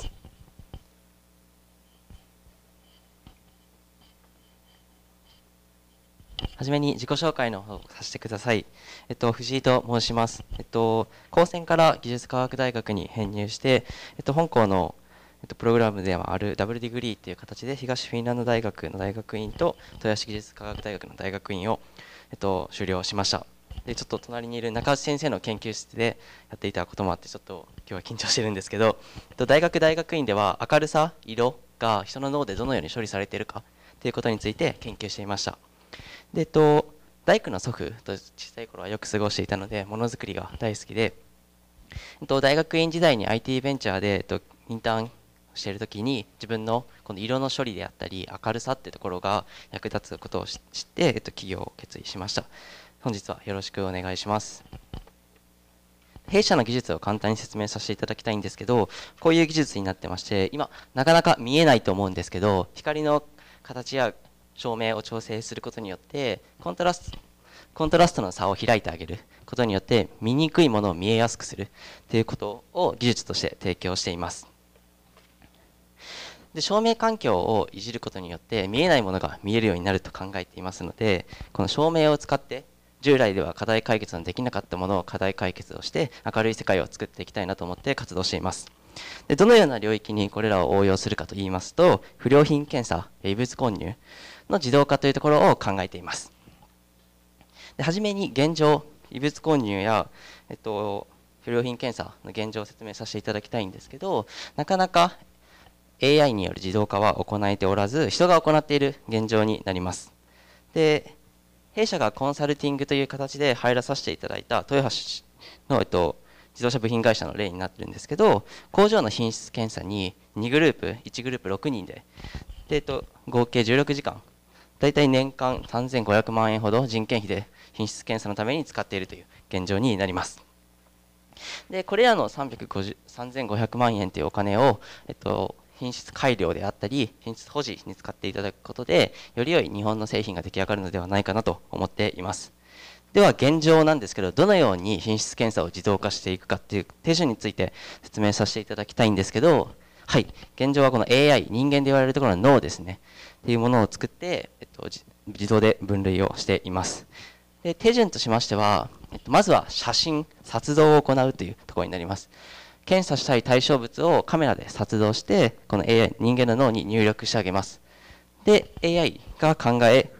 はじめに自己紹介の方をさせてください。えっと、藤井と申します。えっと、高専から技術科学大学に編入して、えっと、本校の、えっと、プログラムではあるダブルディグリーという形で東フィンランド大学の大学院と豊橋技術科学大学の大学院を、えっと、修了しました。で、ちょっと隣にいる中内先生の研究室でやっていたこともあって、ちょっと今日は緊張してるんですけど、えっと、大学大学院では明るさ、色が人の脳でどのように処理されているかということについて研究していました。で、えっと、大工の祖父と小さい頃はよく過ごしていたので、ものづくりが大好きで、えっと、大学院時代に アイティー ベンチャーで、えっと、インターンしているときに、自分のこの色の処理であったり、明るさっていうところが役立つことを知って、えっと、起業を決意しました。本日はよろしくお願いします。弊社の技術を簡単に説明させていただきたいんですけど、こういう技術になってまして、今、なかなか見えないと思うんですけど、光の形や照明を調整することによってコントラスト、コントラストの差を開いてあげることによって見にくいものを見えやすくするということを技術として提供しています。で、照明環境をいじることによって見えないものが見えるようになると考えていますので、この照明を使って従来では課題解決のできなかったものを課題解決をして明るい世界を作っていきたいなと思って活動しています。で、どのような領域にこれらを応用するかといいますと、不良品検査、異物混入の自動化というところを考えています。で、はじめに現状、異物混入や、えっと、不良品検査の現状を説明させていただきたいんですけど、なかなか エーアイ による自動化は行えておらず、人が行っている現状になります。で、弊社がコンサルティングという形で入らさせていただいた豊橋の、えっと、自動車部品会社の例になってるんですけど、工場の品質検査ににグループ、いちグループろくにんで、で、えっと、合計じゅうろくじかん、だいたい年間さんぜんごひゃくまんえんほど人件費で品質検査のために使っているという現状になります。で、これらのさんぜんごひゃくまんえんというお金を、えっと、品質改良であったり、品質保持に使っていただくことで、より良い日本の製品が出来上がるのではないかなと思っています。では現状なんですけど、どのように品質検査を自動化していくかっていう手順について説明させていただきたいんですけど、はい、現状はこの エーアイ、人間で言われるところの脳ですね、っていうものを作って、えっと、自動で分類をしています。で、手順としましては、えっと、まずは写真、撮動を行うというところになります。検査したい対象物をカメラで撮動して、この エーアイ、人間の脳に入力してあげます。で、エーアイ が考え、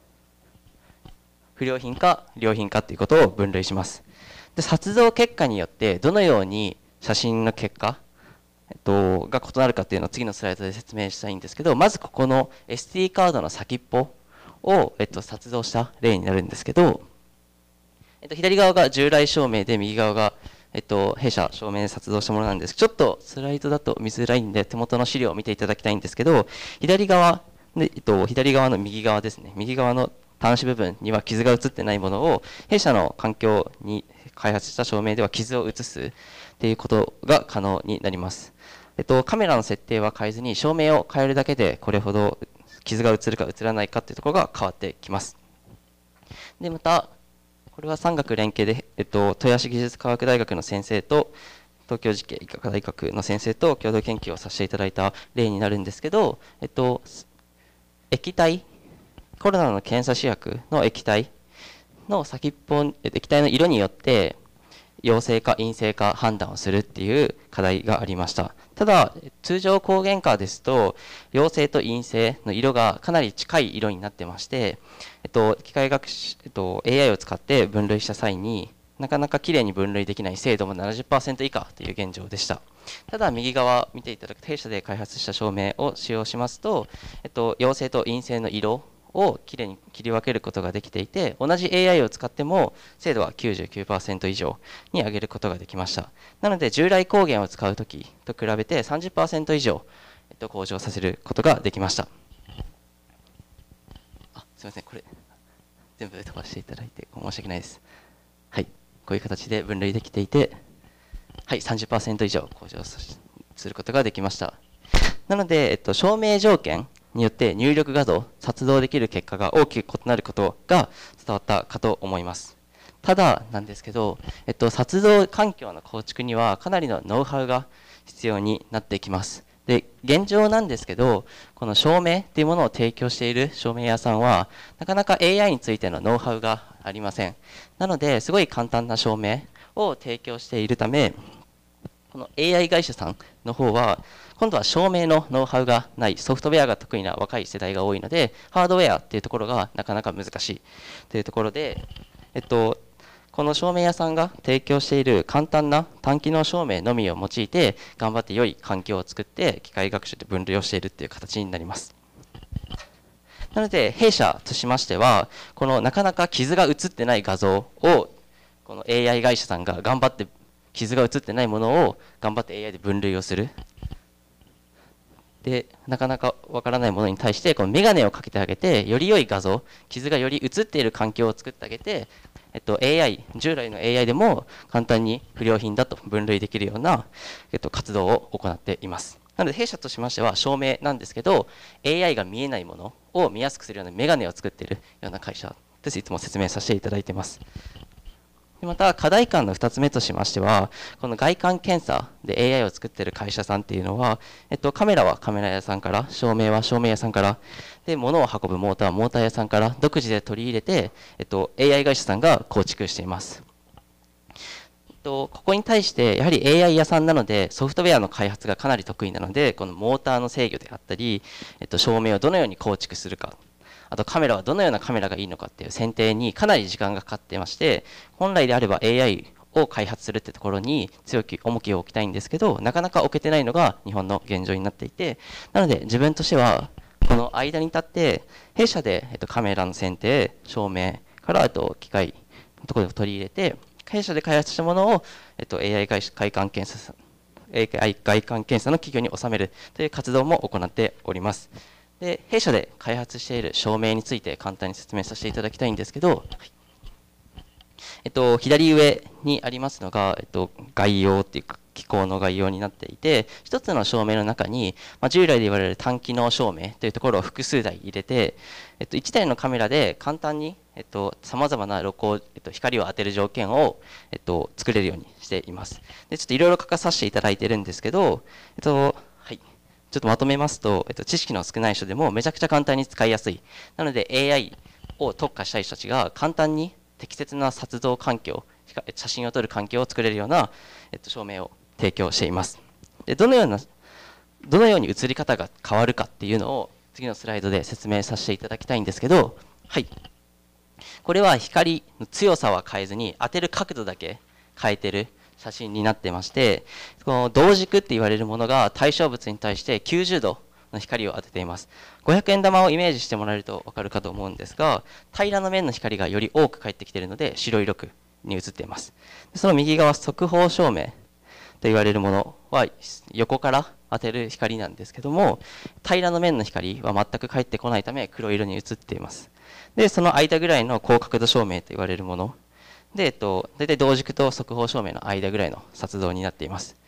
不良品か良品かということを分類します。で、撮動結果によってどのように写真の結果、えっと、が異なるかというのを次のスライドで説明したいんですけど、まずここの エスディー カードの先っぽを、えっと、撮動した例になるんですけど、えっと、左側が従来照明で右側が、えっと、弊社照明で撮動したものなんです。ちょっとスライドだと見づらいんで手元の資料を見ていただきたいんですけど、左側で、えっと、左側の右側ですね、右側の端子部分には傷が映ってないものを弊社の環境に開発した照明では傷を映すということが可能になります。 えっと、カメラの設定は変えずに照明を変えるだけでこれほど傷が映るか映らないかっていうところが変わってきます。でまたこれは産学連携で、えっと、豊橋技術科学大学の先生と東京実験医科大学の先生と共同研究をさせていただいた例になるんですけど、えっと、液体コロナの検査試薬の液体の先っぽ液体の色によって陽性か陰性か判断をするっていう課題がありました。ただ通常抗原価ですと陽性と陰性の色がかなり近い色になってまして、えっと、機械学習、えっと、エーアイ を使って分類した際になかなかきれいに分類できない精度も ななじゅっパーセント 以下という現状でした。ただ右側見ていただく弊社で開発した照明を使用しますと、えっと、陽性と陰性の色をきれいに切り分けることができていて、同じ エーアイ を使っても精度は きゅうじゅうきゅうパーセント 以上に上げることができました。なので従来光源を使うときと比べて さんじゅっパーセント 以上、えっと、向上させることができました。あ、すみません、これ全部飛ばしていただいて申し訳ないです。はい、こういう形で分類できていて、はい、さんじゅっパーセント 以上向上することができました。なので、えっと、照明条件によって入力画像、撮動できる結果が大きく異なることが伝わったかと思います。ただなんですけど、えっと、撮動環境の構築にはかなりのノウハウが必要になってきます。で、現状なんですけど、この照明っていうものを提供している照明屋さんは、なかなか エーアイ についてのノウハウがありません。なので、すごい簡単な照明を提供しているため、この エーアイ 会社さんの方は、今度は照明のノウハウがない、ソフトウェアが得意な若い世代が多いので、ハードウェアっていうところがなかなか難しいというところで、えっと、この照明屋さんが提供している簡単な単機能照明のみを用いて、頑張って良い環境を作って、機械学習で分類をしているという形になります。なので、弊社としましては、このなかなか傷が映ってない画像を、この エーアイ 会社さんが頑張って、傷が映ってないものを頑張って エーアイ で分類をする。でなかなかわからないものに対してこのメガネをかけてあげて、より良い画像、傷がより映っている環境を作ってあげて、えっと、エーアイ、従来の エーアイ でも簡単に不良品だと分類できるような、えっと、活動を行っています。なので弊社としましては照明なんですけど、 エーアイ が見えないものを見やすくするようなメガネを作っているような会社です。いつも説明させていただいています。また課題感のふたつめとしましては、この外観検査で エーアイ を作っている会社さんっていうのは、えっと、カメラはカメラ屋さんから、照明は照明屋さんから、で物を運ぶモーターはモーター屋さんから独自で取り入れて、えっと、エーアイ 会社さんが構築しています。えっと、ここに対してやはり エーアイ 屋さんなのでソフトウェアの開発がかなり得意なので、このモーターの制御であったり、えっと、照明をどのように構築するか、あとカメラはどのようなカメラがいいのかっていう選定にかなり時間がかかっていまして、本来であれば エーアイ を開発するってところに強く重きを置きたいんですけど、なかなか置けてないのが日本の現状になっていて、なので自分としてはこの間に立って弊社で、えっと、カメラの選定、照明からあと機械のところを取り入れて、弊社で開発したものを、えっと、エーアイ 外観検査、エーアイ 外観検査の企業に収めるという活動も行っております。で弊社で開発している照明について簡単に説明させていただきたいんですけど、はい、えっと、左上にありますのが、えっと、概要っていうか機構の概要になっていて、一つの照明の中に、まあ、従来で言われる単機能照明というところを複数台入れて、えっと、いち台のカメラで簡単にさまざまな露光、えっと、光を当てる条件を、えっと、作れるようにしています。でちょっといろいろ書かさせていただいてるんですけど、えっとちょっとまとめますと、えっと、知識の少ない人でもめちゃくちゃ簡単に使いやすい。なので エーアイ を特化したい人たちが簡単に適切な撮像環境、写真を撮る環境を作れるような、えっと、照明を提供しています。でどのような、どのように映り方が変わるかっていうのを次のスライドで説明させていただきたいんですけど、はい。これは光の強さは変えずに当てる角度だけ変えてる写真になってまして、この銅軸って言われるものが対象物に対してきゅうじゅうどの光を当てています。ごひゃくえん玉をイメージしてもらえると分かるかと思うんですが、平らな面の光がより多く返ってきているので白色に映っています。その右側、側方照明と言われるものは横から当てる光なんですけども、平らな面の光は全く返ってこないため黒色に映っています。でその間ぐらいの高角度照明と言われるもので、えっと、大体銅軸と側方照明の間ぐらいの撮像になっています。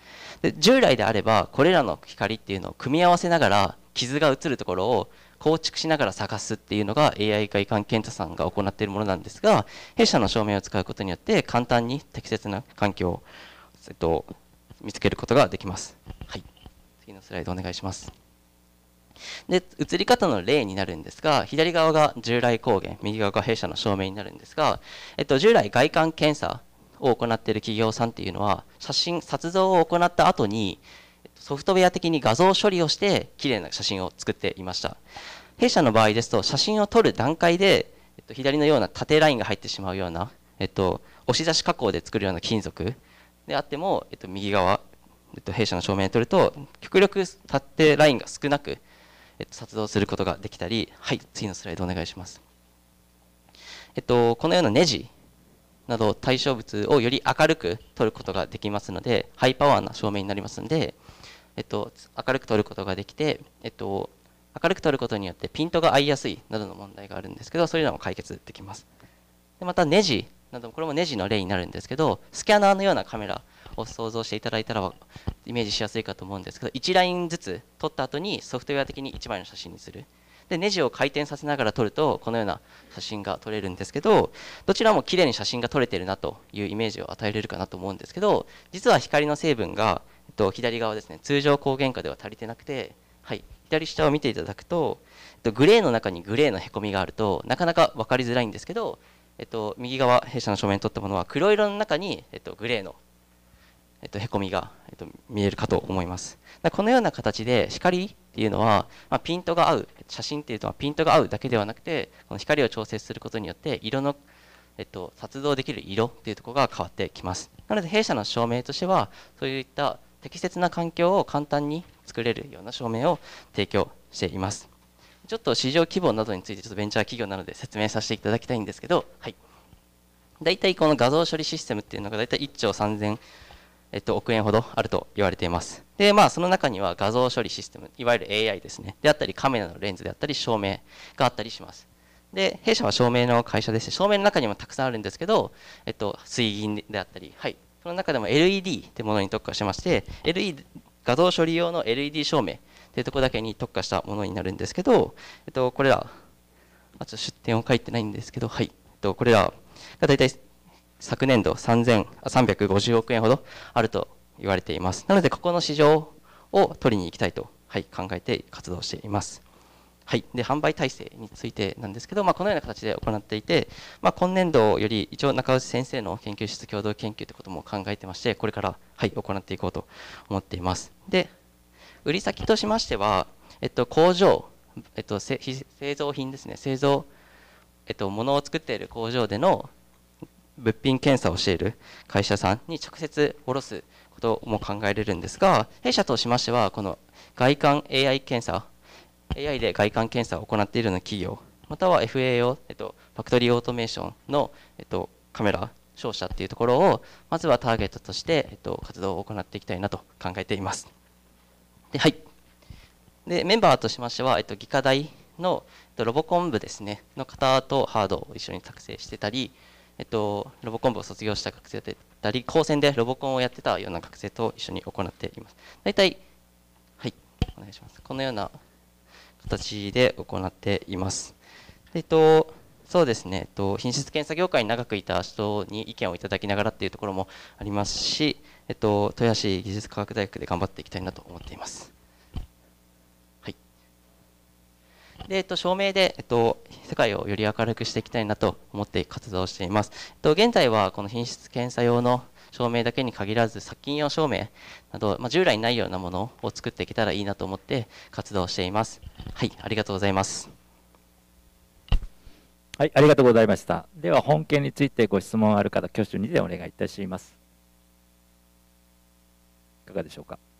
で従来であればこれらの光っていうのを組み合わせながら傷が映るところを構築しながら探すっていうのが エーアイ 外観検査さんが行っているものなんですが、弊社の照明を使うことによって簡単に適切な環境を、えっと、見つけることができます。はい、次のスライドお願いします。で映り方の例になるんですが、左側が従来光源、右側が弊社の照明になるんですが、えっと、従来外観検査を行っている企業さんっていうのは、写真撮像を行った後にソフトウェア的に画像処理をして綺麗な写真を作っていました。弊社の場合ですと、写真を撮る段階で、えっと、左のような縦ラインが入ってしまうような、えっと、押し出し加工で作るような金属であっても、えっと、右側、えっと、弊社の照明で撮ると極力縦ラインが少なく、えっと、撮像することができたり、はい、次のスライドお願いします。えっと、このようなネジなど対象物をより明るく撮ることができますので、ハイパワーな照明になりますので、えっと、明るく撮ることができて、えっと、明るく撮ることによってピントが合いやすいなどの問題があるんですけど、そういうのも解決できます。でまたネジなど、これもネジの例になるんですけど、スキャナーのようなカメラを想像していただいたらイメージしやすいかと思うんですけど、いちラインずつ撮った後にソフトウェア的にいちまいの写真にする。でネジを回転させながら撮るとこのような写真が撮れるんですけど、どちらも綺麗に写真が撮れてるなというイメージを与えれるかなと思うんですけど、実は光の成分が、えっと、左側ですね、通常光源化では足りてなくて、はい、左下を見ていただくと、えっと、グレーの中にグレーのへこみがあるとなかなか分かりづらいんですけど、えっと、右側弊社の正面に撮ったものは黒色の中に、えっと、グレーの、えっと、へこみが、えっと、見えるかと思います。このような形で光っていうのは、まあ、ピントが合う、写真っていうのはピントが合うだけではなくて、この光を調整することによって色の、えっと、撮像できる色っていうところが変わってきます。なので弊社の照明としてはそういった適切な環境を簡単に作れるような照明を提供しています。ちょっと市場規模などについてちょっとベンチャー企業なので説明させていただきたいんですけど、はい、大体この画像処理システムっていうのが大体いっちょうさんぜんえっと、億円ほどあると言われています。で、まあ、その中には画像処理システム、いわゆる エーアイ ですね、であったり、カメラのレンズであったり、照明があったりします。で、弊社は照明の会社でして、照明の中にもたくさんあるんですけど、えっと、水銀であったり、はい、その中でも エルイーディー ってものに特化してまして、エルイーディー 画像処理用の エルイーディー 照明っていうところだけに特化したものになるんですけど、えっと、これら、あと出典を書いてないんですけど、はい、えっと、これらが大体昨年度さんぜんさんびゃくごじゅうおくえんほどあると言われています。なので、ここの市場を取りに行きたいと、はい、考えて活動しています。はい、で販売体制についてなんですけど、まあ、このような形で行っていて、まあ、今年度より一応中内先生の研究室共同研究ということも考えてまして、これから、はい、行っていこうと思っています。で、売り先としましては、えっと、工場、えっと、製造品ですね、製造、えっと、物を作っている工場での物品検査をしている会社さんに直接卸すことも考えられるんですが、弊社としましては、この外観 エーアイ 検査、エーアイ で外観検査を行っているような企業、または エフエー 用、えっと、ファクトリーオートメーションの、えっと、カメラ商社っていうところを、まずはターゲットとして、えっと、活動を行っていきたいなと考えています。で、はい。で、メンバーとしましては、えっと、技科大の、えっと、ロボコン部ですね、の方とハードを一緒に作成してたり、えっと、ロボコン部を卒業した学生だったり、高専でロボコンをやってたような学生と一緒に行っています。大体、はい、お願いします。このような形で行っています。えっと、そうですね、えっと、品質検査業界に長くいた人に意見をいただきながらっていうところもありますし、えっと、豊橋技術科学大学で頑張っていきたいなと思っています。で、えっと、照明で、えっと、世界をより明るくしていきたいなと思って活動しています。えっと、現在はこの品質検査用の照明だけに限らず、殺菌用照明など、まあ、従来ないようなものを作っていけたらいいなと思って活動しています。はい、ありがとうございます。 はい、ありがとうございました。では、本件についてご質問ある方、挙手にてお願いいたします。いかがでしょうか。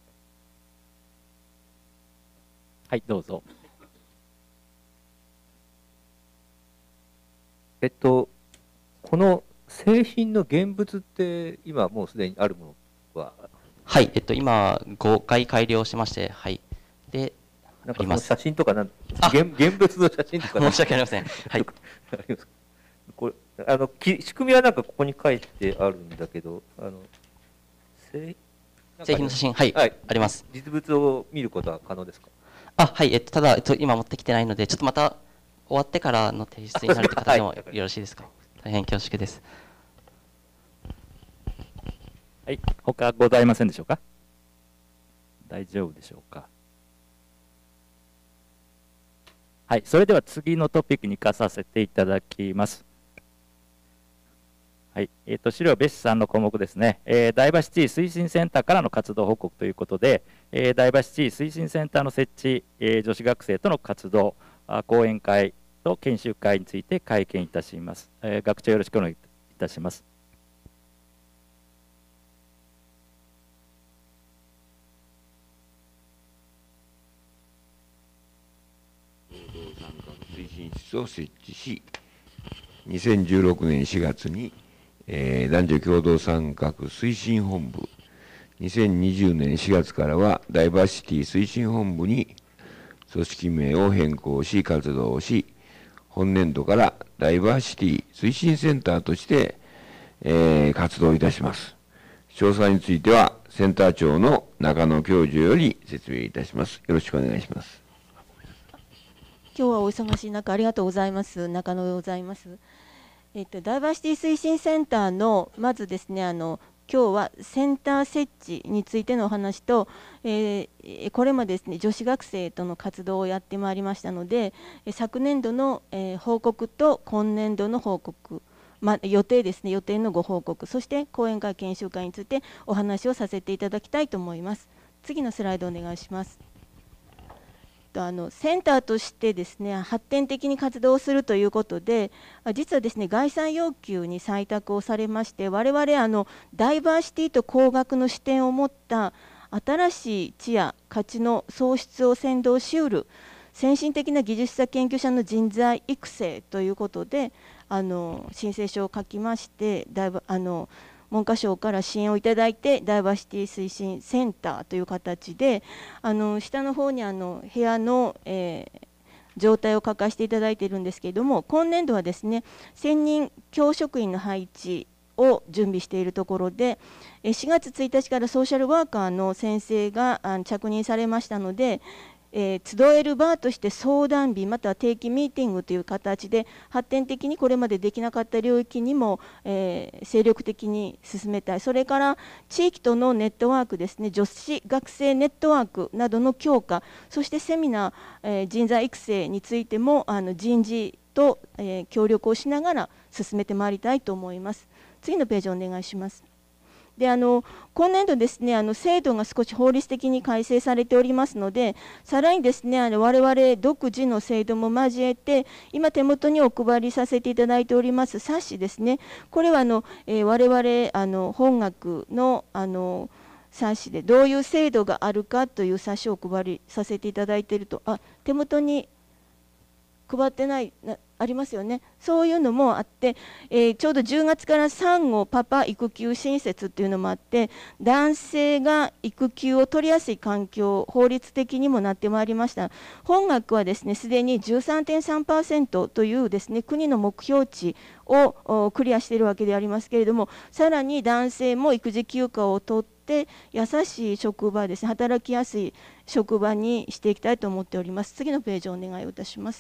はい、どうぞ。 えっと、この製品の現物って今もうすでにあるものは、 はい、えっと、今ごかい改良しまして、はい、でなんかその写真とかなん現現物の写真とか申し訳ありません。はい。 これあのき仕組みはなんかここに書いてあるんだけど、あのせ製品の写真、はい、 はい、 あります。 実物を見ることは可能ですか？ あ、はい、えっと、ただ、えっと、今持ってきてないので、ちょっとまた終わってからの提出になるという形でもよろしいですか？大変恐縮です。 はい、他ございませんでしょうか？大丈夫でしょうか？はい、それでは次のトピックに行かさせていただきます。はい、えー、と資料別紙さんの項目ですね、えー、ダイバーシティ推進センターからの活動報告ということで、えー、ダイバーシティ推進センターの設置、えー、女子学生との活動、あ講演会と研修会について会見いたします。えー、学長よろしくお願いいたします。 推進室を設置し、にせんじゅうろくねんしがつに、えー、男女共同参画推進本部、にせんにじゅうねんしがつからはダイバーシティ推進本部に組織名を変更し活動をし、本年度からダイバーシティ推進センターとして、えー、活動いたします。詳細についてはセンター長の中野教授より説明いたします。よろしくお願いします。 今日はお忙しい中ありがとうございます。中野でございます。えっと、ダイバーシティ推進センターのまずですね、あの今日はセンター設置についてのお話と、えー、これまでですね女子学生との活動をやってまいりましたので、昨年度の、えー、報告と今年度の報告、まあ、予定ですね、予定のご報告、そして講演会研修会についてお話をさせていただきたいと思います。次のスライドお願いします。あのセンターとしてですね発展的に活動するということで、実はですね概算要求に採択をされまして、我々あのダイバーシティと工学の視点を持った新しい知や価値の創出を先導しうる先進的な技術者研究者の人材育成ということであの申請書を書きまして、だいぶあの文科省から支援をいただいてダイバーシティ推進センターという形で、あの下の方にあの部屋の、えー、状態を書かせていただいているんですけれども、今年度はですね専任教職員の配置を準備しているところで、しがつついたちからソーシャルワーカーの先生が着任されましたので、えー、集える場として相談日または定期ミーティングという形で発展的にこれまでできなかった領域にも、えー、精力的に進めたい。それから地域とのネットワークですね、女子学生ネットワークなどの強化、そしてセミナー、えー、人材育成についてもあの人事と、えー、協力をしながら進めてまいりたいと思います。次のページお願いします。であの今年度ですねあの制度が少し法律的に改正されておりますので、さらにですねあの我々独自の制度も交えて今手元にお配りさせていただいております冊子ですね、これはあの、えー、我々あの本学のあの冊子でどういう制度があるかという冊子をお配りさせていただいていると、あ手元に配ってないなありますよね。そういうのもあって、えー、ちょうどじゅうがつから産後パパ育休新設っていうのもあって、男性が育休を取りやすい環境法律的にもなってまいりました。本学はですねすでに じゅうさんてんさんパーセント というですね国の目標値をクリアしているわけでありますけれども、さらに男性も育児休暇を取って優しい職場ですね、働きやすい職場にしていきたいと思っております。次のページをお願いをいたします。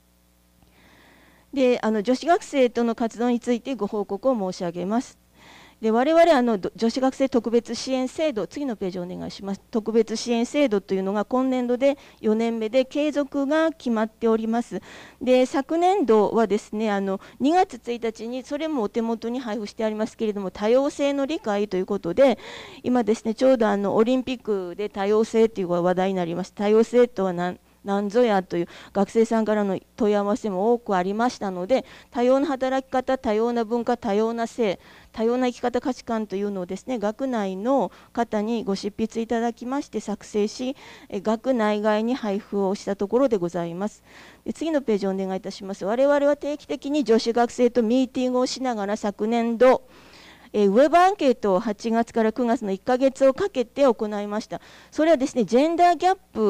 であの女子学生との活動についてご報告を申し上げます。で我々あの女子学生特別支援制度、次のページお願いします。特別支援制度というのが今年度でよねんめで継続が決まっております。で昨年度はですねあのにがつついたちにそれもお手元に配布してありますけれども、多様性の理解ということで、今ですねちょうどあのオリンピックで多様性という話題になりました。多様性とは何なんぞやという学生さんからの問い合わせも多くありましたので、多様な働き方、多様な文化、多様な性、多様な生き方価値観というのをですね学内の方にご執筆いただきまして作成し、学内外に配布をしたところでございます。で次のページをお願いいたします。我々は定期的に女子学生とミーティングをしながら昨年度えウェブアンケートをはちがつからくがつのいっかげつをかけて行いました。それはですねジェンダーギャップ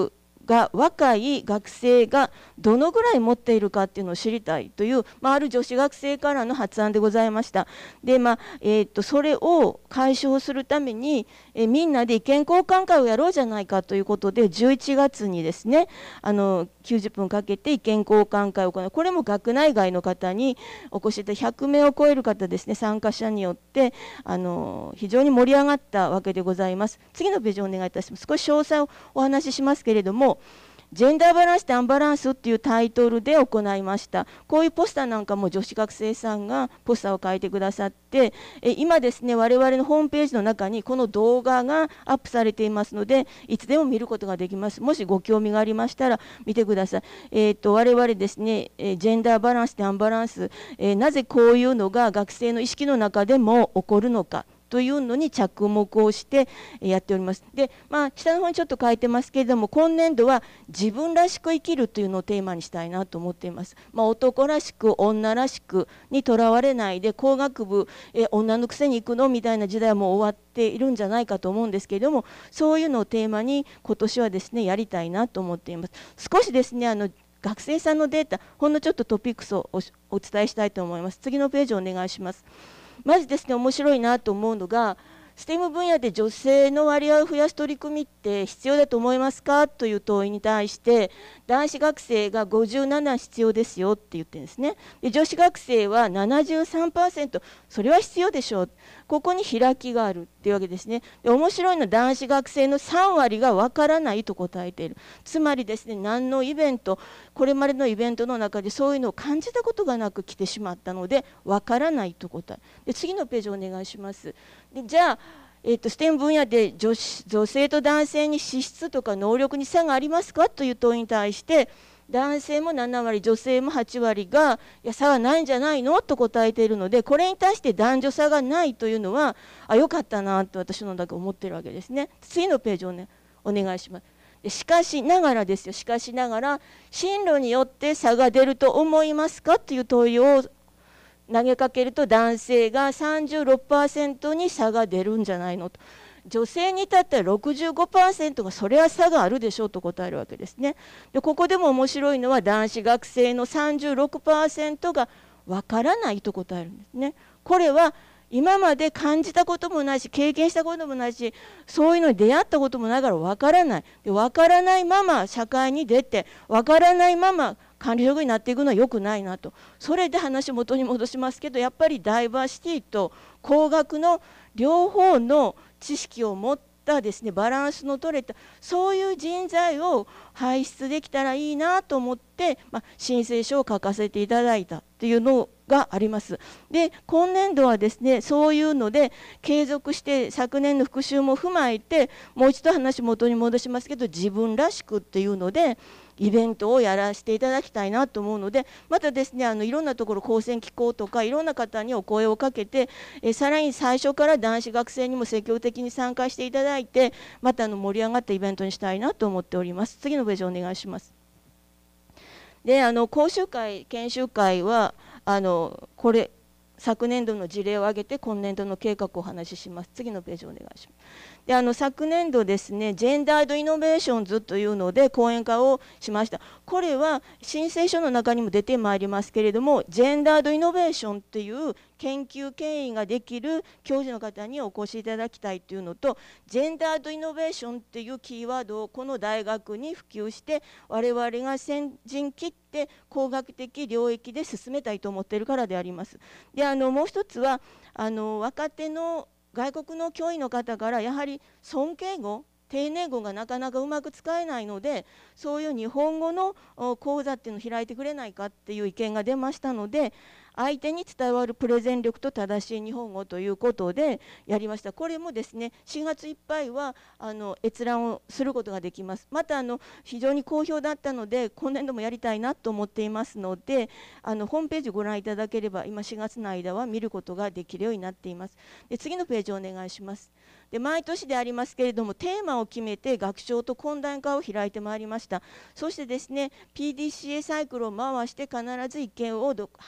が若い学生がどのぐらい持っているかっていうのを知りたいという、まあ、ある女子学生からの発案でございました。で、まあえー、とそれを解消するために、えー、みんなで意見交換会をやろうじゃないかということで、じゅういちがつにですね、あのきゅうじゅっぷんかけて意見交換会を行う。これも学内外の方にお越しいただいてひゃくめいを超える方ですね、参加者によってあの非常に盛り上がったわけでございます。次のページをお願いいたします。少し詳細をお話ししますけれども、ジェンダーバランスとアンバランスっていうタイトルで行いました。こういうポスターなんかも女子学生さんがポスターを書いてくださって、え今ですね、我々のホームページの中にこの動画がアップされていますので、いつでも見ることができます。もしご興味がありましたら見てください。えー、と我々ですね、ジェンダーバランスとアンバランス、えー、なぜこういうのが学生の意識の中でも起こるのかというのに着目をしてやっております。で、まあ、下の方にちょっと書いてますけれども、今年度は自分らしく生きるというのをテーマにしたいなと思っています。まあ、男らしく女らしくにとらわれないで、工学部え女のくせに行くのみたいな時代はもう終わっているんじゃないかと思うんですけれども、そういうのをテーマに今年はですねやりたいなと思っています。少しですねあの学生さんのデータ、ほんのちょっとトピックスを お, お伝えしたいと思います。次のページをお願いします。まずですね、面白いなと思うのが、ステム 分野で女性の割合を増やす取り組みって必要だと思いますかという問いに対して、男子学生がごじゅうなな必要ですよって言ってるんですね。で、女子学生は ななじゅうさんパーセント、それは必要でしょう。ここに開きがあるっていうわけですね。で、面白いのは男子学生のさんわりがわからないと答えている。つまりですね、何のイベント、これまでのイベントの中でそういうのを感じたことがなく来てしまったので、わからないと答え。で、次のページお願いします。で、じゃあ、えー、とステム 分野で 女, 女性と男性に資質とか能力に差がありますかという問いに対して、男性もななわり女性もはちわりがいや差はないんじゃないのと答えているので、これに対して男女差がないというのはあ良かったなと私の中で思っているわけですね。次のページを、ね、お願いします。でしかしながらですよ、しかしながら進路によって差が出ると思いますかという問いを投げかけると、男性が さんじゅうろくパーセント に差が出るんじゃないのと、女性に至ったら ろくじゅうごパーセント がそれは差があるでしょうと答えるわけですね。でここでも面白いのは、男子学生の さんじゅうろくパーセント がわからないと答えるんですね。これは今まで感じたこともないし、経験したこともないし、そういうのに出会ったこともないからわからない。でわからないまま社会に出て、わからないまま管理職になっていくのは良くないなと。それで話元に戻しますけど、やっぱりダイバーシティと工学の両方の知識を持ったですね、バランスの取れたそういう人材を輩出できたらいいなと思って、まあ、申請書を書かせていただいたというのがあります。で今年度はですね、そういうので継続して昨年の復習も踏まえて、もう一度話元に戻しますけど、自分らしくっていうのでイベントをやらせていただきたいなと思うので、またですね、あのいろんなところ、高専機構とかいろんな方にお声をかけて、えさらに最初から男子学生にも積極的に参加していただいて、またあの盛り上がったイベントにしたいなと思っております。次のページお願いします。であの講習会研修会はあのこれ昨年度の事例を挙げて今年度の計画をお話しします。次のページお願いします。であの昨年度ですね、ジェンダードイノベーションズというので講演会をしました。これは申請書の中にも出てまいりますけれども、ジェンダードイノベーションっていう研究権威ができる教授の方にお越しいただきたいというのと、ジェンダードイノベーションっていうキーワードをこの大学に普及して、我々が先陣切って工学的領域で進めたいと思っているからであります。であのもう一つはあの若手の外国の教員の方からやはり尊敬語、丁寧語がなかなかうまく使えないので、そういう日本語の講座っていうのを開いてくれないかっていう意見が出ましたので、相手に伝わるプレゼン力と正しい日本語ということでやりました。これもですね、しがついっぱいはあの閲覧をすることができます。またあの非常に好評だったので、今年度もやりたいなと思っていますので、あのホームページご覧いただければ、今しがつの間は見ることができるようになっています。で次のページお願いします。で毎年でありますけれども、テーマを決めて学長と懇談会を開いてまいりました。そしてですね、ピーディーシーエー サイクルを回して必ず意見を反映させ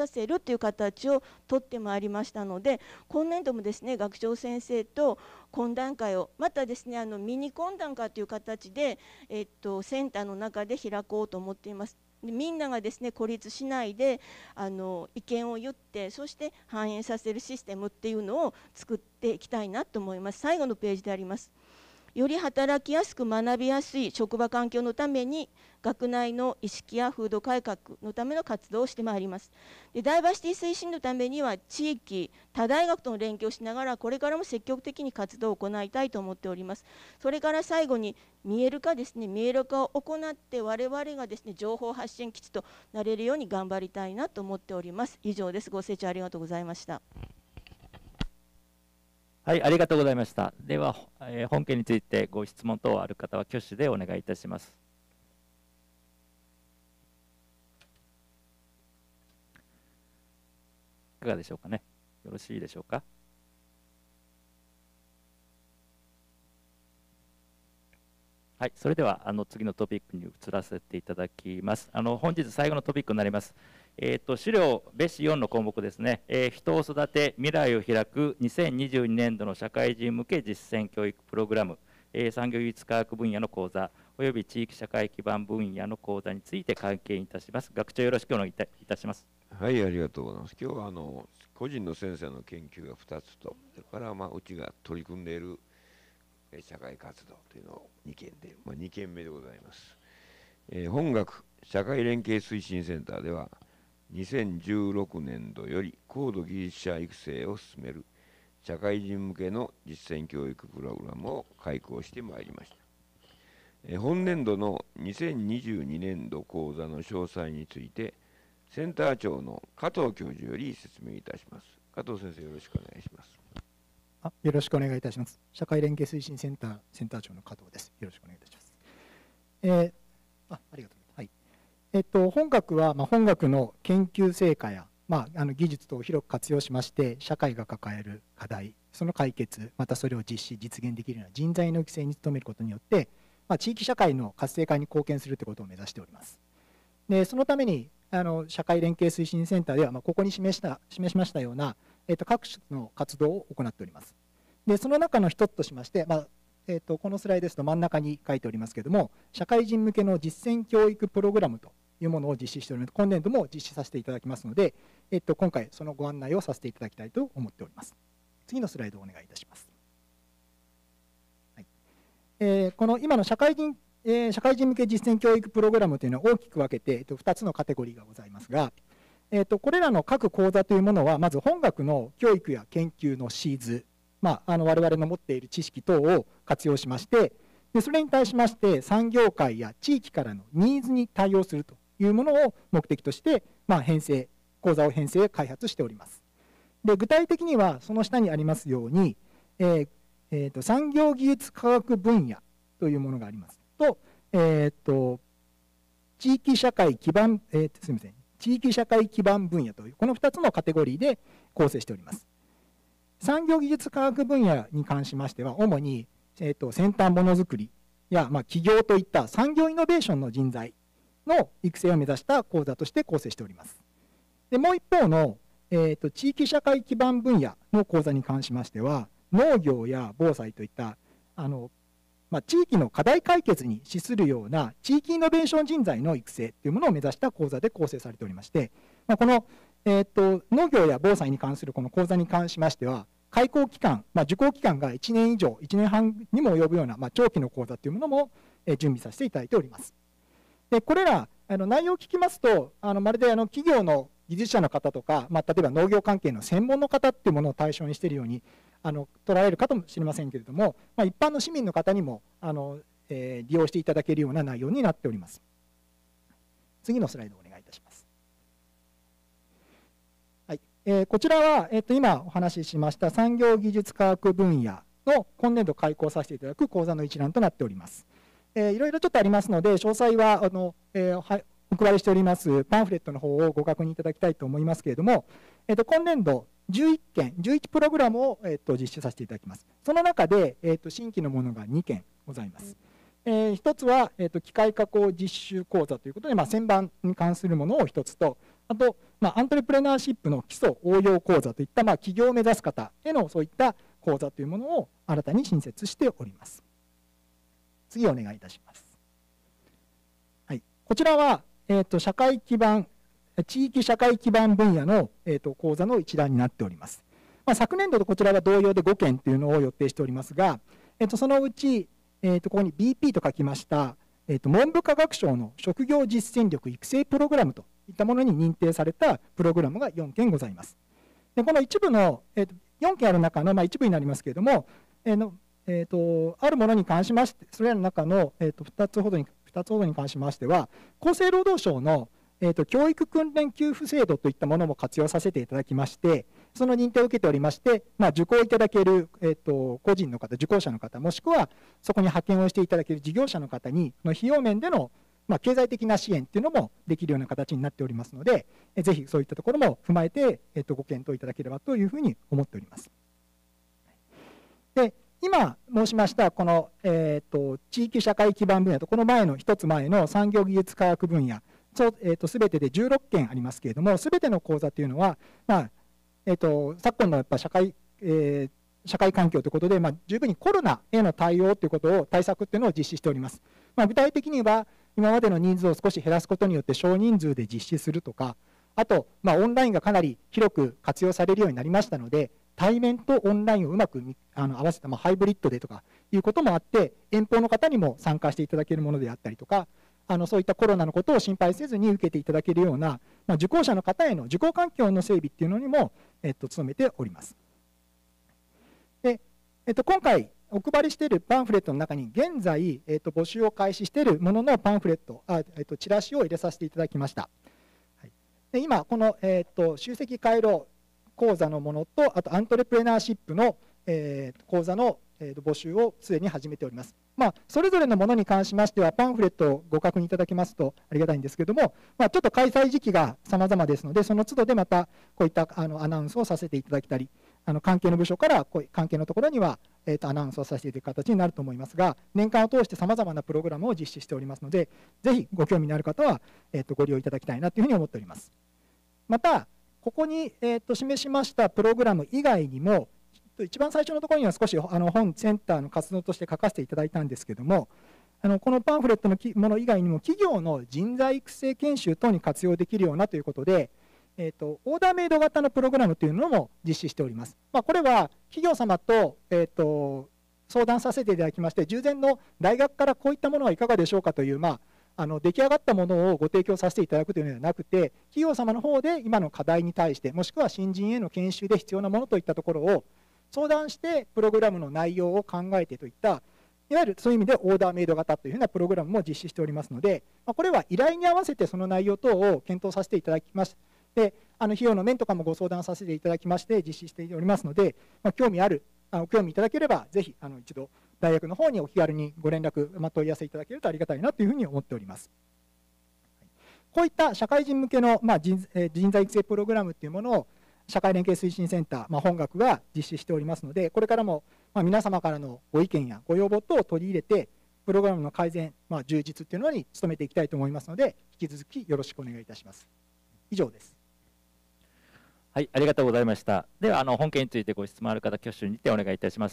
せるという形をとってまいりましたので、今年度もですね学長先生と懇談会をまたですねあのミニ懇談会という形で、えっと、センターの中で開こうと思っています。でみんながですね孤立しないであの意見を言って、そして反映させるシステムっていうのを作っていきたいなと思います。最後のページであります。より働きやすく学びやすい職場環境のために学内の意識や風土改革のための活動をしてまいります。でダイバーシティ推進のためには地域他大学との連携をしながらこれからも積極的に活動を行いたいと思っております。それから最後に見える化ですね見える化を行って我々がですね情報発信基地となれるように頑張りたいなと思っております。以上です。ご清聴ありがとうございました。 はい、ありがとうございました。では、えー、本件についてご質問等ある方は挙手でお願いいたします。いかがでしょうかね。よろしいでしょうか。はい、それではあの次のトピックに移らせていただきます。あの本日最後のトピックになります。えー、と資料別紙よんの項目ですね、えー、人を育て未来を開くにせんにじゅうにねん度の社会人向け実践教育プログラム、えー、産業技術科学分野の講座および地域社会基盤分野の講座について会見いたします。学長よろしくお願いいたします。 はい、ありがとうございます。今日はあの個人の先生の研究がふたつと、それからまあうちが取り組んでいる社会活動というのをにけんで、まあ、にけんめでございます。えー、本学社会連携推進センターではにせんじゅうろくねん度より高度技術者育成を進める社会人向けの実践教育プログラムを開講してまいりました。えー、本年度のにせんにじゅうにねん度講座の詳細についてセンター長の加藤教授より説明いたします。加藤先生、よろしくお願いします。 あ、よろしくお願いいたします。社会連携推進センターセンター長の加藤です。よろしくお願いいたします。えー、あ、ありがとうございます。はい。えっと本学は、まあ、本学の研究成果や、まあ、あの技術等を広く活用しまして社会が抱える課題、その解決、またそれを実施実現できるような人材の育成に努めることによって、まあ、地域社会の活性化に貢献するということを目指しております。でそのためにあの社会連携推進センターでは、まあ、ここに示した示しましたような、えっと各種の活動を行っております。でその中の一つとしまして、まあえっとこのスライドですと真ん中に書いておりますけれども、社会人向けの実践教育プログラムというものを実施しております。今年度も実施させていただきますので、えっと今回そのご案内をさせていただきたいと思っております。次のスライドをお願いいたします。はいえー、この今の社会人えー、社会人向け実践教育プログラムというのは大きく分けて、えっと、ふたつのカテゴリーがございますが、えっと、これらの各講座というものはまず本学の教育や研究のシーズ、まあ、あの我々の持っている知識等を活用しまして、でそれに対しまして産業界や地域からのニーズに対応するというものを目的として、まあ、編成講座を編成開発しております。で具体的にはその下にありますように、えーえー、と産業技術科学分野というものがありますと、えー、と地域社会基盤、えー、すみません地域社会基盤分野というこのふたつのカテゴリーで構成しております。産業技術科学分野に関しましては主に、えー、と先端ものづくりや、まあ、企業といった産業イノベーションの人材の育成を目指した講座として構成しております。でもう一方の、えー、と地域社会基盤分野の講座に関しましては農業や防災といったあのまあ、地域の課題解決に資するような地域イノベーション人材の育成というものを目指した講座で構成されておりまして、まあ、この、えー、と農業や防災に関するこの講座に関しましては開講期間、まあ、受講期間がいちねん以上いちねんはんにも及ぶような、まあ、長期の講座というものも、えー、準備させていただいております。でこれらあの内容を聞きますとあのまるであの企業の技術者の方とか、まあ、例えば農業関係の専門の方っていうものを対象にしているようにあの捉えるかもしれませんけれども、まあ、一般の市民の方にもあの、えー、利用していただけるような内容になっております。次のスライドをお願いいたします。はいえー、こちらは、えー、と今お話ししました産業技術科学分野の今年度開講させていただく講座の一覧となっております。えー、いろいろちょっとありますので詳細はあの、えー、はいお配りしておりますパンフレットの方をご確認いただきたいと思いますけれども、えー、と今年度じゅういっけん、じゅういちプログラムを、えー、と実施させていただきます。その中で、えー、と新規のものがにけんございます。えー、ひとつは、えー、と機械加工実習講座ということで、まあ、旋盤に関するものをひとつと、 あと、まあ、アントレプレナーシップの基礎応用講座といった、まあ、起業を目指す方へのそういった講座というものを新たに新設しております。次お願いいたします。はい、こちらは、えーと、社会基盤、地域社会基盤分野の、えーと、講座の一覧になっております。まあ、昨年度とこちらは同様でごけんというのを予定しておりますが、えーと、そのうち、えーと、ここに ビーピー と書きました、えーと、文部科学省の職業実践力育成プログラムといったものに認定されたプログラムがよんけんございます。でこの一部の、えーと、よんけんある中の、まあ、一部になりますけれども、えーのえーと、あるものに関しまして、それらの中の、えーと、ふたつほどに、ふたつほどに関しましては、厚生労働省の、えーと、教育訓練給付制度といったものも活用させていただきまして、その認定を受けておりまして、まあ、受講いただける、えーと、個人の方、受講者の方、もしくはそこに派遣をしていただける事業者の方に、の費用面での、まあ、経済的な支援というのもできるような形になっておりますので、えぜひそういったところも踏まえて、えーと、ご検討いただければというふうに思っております。で今申しましたこの、えーと、地域社会基盤分野とこの前の一つ前の産業技術科学分野、そう、えーと、全てでじゅうろっけんありますけれども、全ての講座というのは、まあえーと、昨今のやっぱ社会、えー、社会環境ということで、まあ、十分にコロナへの対応ということを、対策というのを実施しております。まあ、具体的には、今までの人数を少し減らすことによって少人数で実施するとか、あと、まあ、オンラインがかなり広く活用されるようになりましたので、対面とオンラインをうまくあの合わせた、まあ、ハイブリッドでとかいうこともあって、遠方の方にも参加していただけるものであったりとか、あのそういったコロナのことを心配せずに受けていただけるような、まあ、受講者の方への受講環境の整備っていうのにも、えっと、努めております。で、えっと、今回お配りしているパンフレットの中に、現在、えっと、募集を開始しているもののパンフレット、あえっと、チラシを入れさせていただきました。はい、で今、この、えっと、集積回路講座のものと、あとアントレプレナーシップの、えー、講座の、えー、と募集をすでに始めております。まあ、それぞれのものに関しましては、パンフレットをご確認いただけますとありがたいんですけれども、まあ、ちょっと開催時期が様々ですので、その都度でまたこういったあのアナウンスをさせていただきたり、あの関係の部署からこう関係のところには、えー、とアナウンスをさせていただく形になると思いますが、年間を通して様々なプログラムを実施しておりますので、ぜひご興味のある方は、えー、とご利用いただきたいなというふうに思っております。また、ここに、えー、と示しましたプログラム以外にも、一番最初のところには少しあの本センターの活動として書かせていただいたんですけれども、あのこのパンフレットのもの以外にも、企業の人材育成研修等に活用できるようなということで、えー、とオーダーメイド型のプログラムというのも実施しております。まあ、これは企業様と、えー、と相談させていただきまして、従前の大学からこういったものはいかがでしょうかという、まああの出来上がったものをご提供させていただくというのではなくて、企業様の方で今の課題に対して、もしくは新人への研修で必要なものといったところを相談して、プログラムの内容を考えてといった、いわゆるそういう意味でオーダーメイド型というふうなプログラムも実施しておりますので、これは依頼に合わせてその内容等を検討させていただきます。で、あの費用の面とかもご相談させていただきまして、実施しておりますので、まあ、興味ある、あの興味いただければ、ぜひあの一度、大学の方にお気軽にご連絡、まあ、問い合わせいただけるとありがたいなというふうに思っております。こういった社会人向けの、まあ、人, 人材育成プログラムというものを社会連携推進センター、まあ、本学が実施しておりますので、これからも、まあ、皆様からのご意見やご要望等を取り入れて、プログラムの改善、まあ、充実というのに努めていきたいと思いますので、引き続きよろしくお願いいたします。以上です。 はい、ありがとうございました。では、あの本件についてご質問ある方、挙手にてお願いいたします。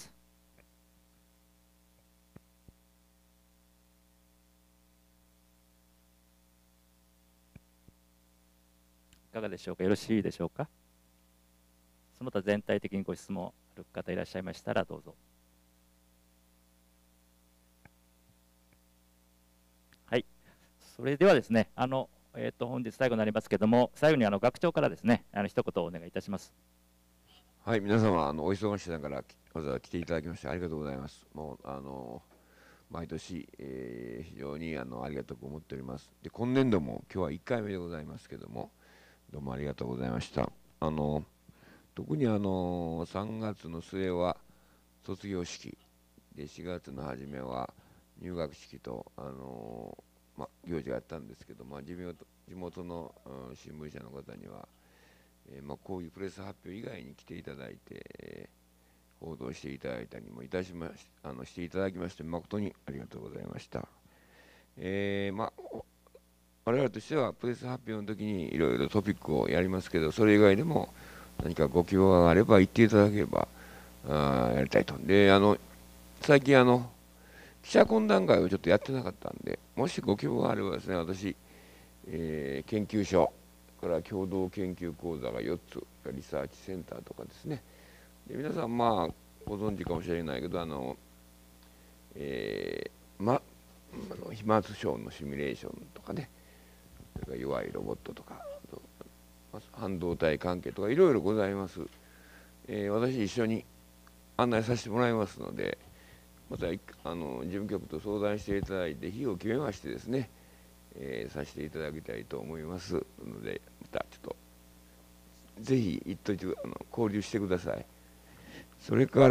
いかがでしょうか。よろしいでしょうか。その他全体的にご質問ある方いらっしゃいましたらどうぞ。はい、それではですね、あの、えー、と本日最後になりますけれども、最後にあの学長からですね、あの一言お願いいたします。 はい、皆様、あのお忙しいながらわざわざ来ていただきましてありがとうございます。もうあの毎年、えー、非常にあのありがたく思っております。で、今年度も今日はいっかいめでございますけれども、どうもありがとうございました。あの特にあのさんがつの末は卒業式で、しがつの初めは入学式とあの、ま、行事があったんですけど、まあ、地元、地元の、うん、新聞社の方には、えーまあ、こういうプレス発表以外に来ていただいて、えー、報道していただいたりもいたしましあのしていただきまして、誠にありがとうございました。えーまあ我々としてはプレス発表の時にいろいろトピックをやりますけど、それ以外でも何かご希望があれば言っていただければあやりたいと。で、あの最近あの記者懇談会をちょっとやってなかったんで、もしご希望があればですね、私、えー、研究所から共同研究講座がよっつ、リサーチセンターとかですね、で皆さんまあご存知かもしれないけど、あの、えー、まあの飛沫症のシミュレーションとかね、それから弱いロボットとか半導体関係とかいろいろございます。えー、私一緒に案内させてもらいますので、またあの事務局と相談していただいて日を決めましてですね、えー、させていただきたいと思いますので、またちょっとぜひ言っといてあの交流してください。それから、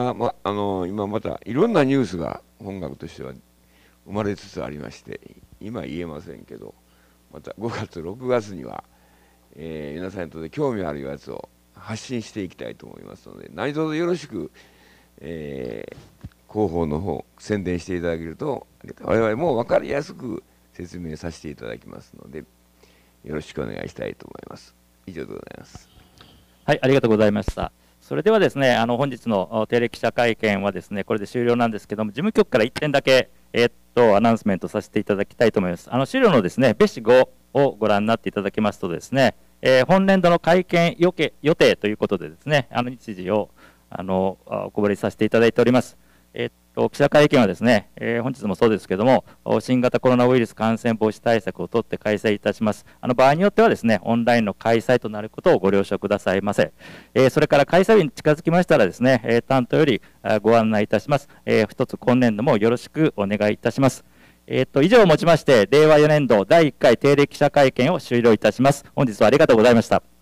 ま、あの今またいろんなニュースが本学としては生まれつつありまして、今言えませんけど、またごがつろくがつには、えー、皆さんにとって興味あるやつを発信していきたいと思いますので、何卒よろしく、えー、広報の方宣伝していただけると我々も分かりやすく説明させていただきますので、よろしくお願いしたいと思います。以上でございます。 はい、ありがとうございました。それではですね、あの本日の定例記者会見はですね、これで終了なんですけども、事務局からいってんだけ、えー、っとアナウンスメントさせていただきたいと思います。あの資料のですね、別紙ごをご覧になっていただきますとですね、えー、本年度の会見予定予定ということでですね、あの日時をあのお配りさせていただいております。えー、っと記者会見はですね、えー、本日もそうですけども、新型コロナウイルス感染防止対策を取って開催いたします。あの場合によってはですね、オンラインの開催となることをご了承くださいませ。えー、それから開催日に近づきましたらですね、えー、担当よりご案内いたします。えー、一つ今年度もよろしくお願いいたします。えー、っと以上をもちまして、れいわよねんどだいいっかい定例記者会見を終了いたします。本日はありがとうございました。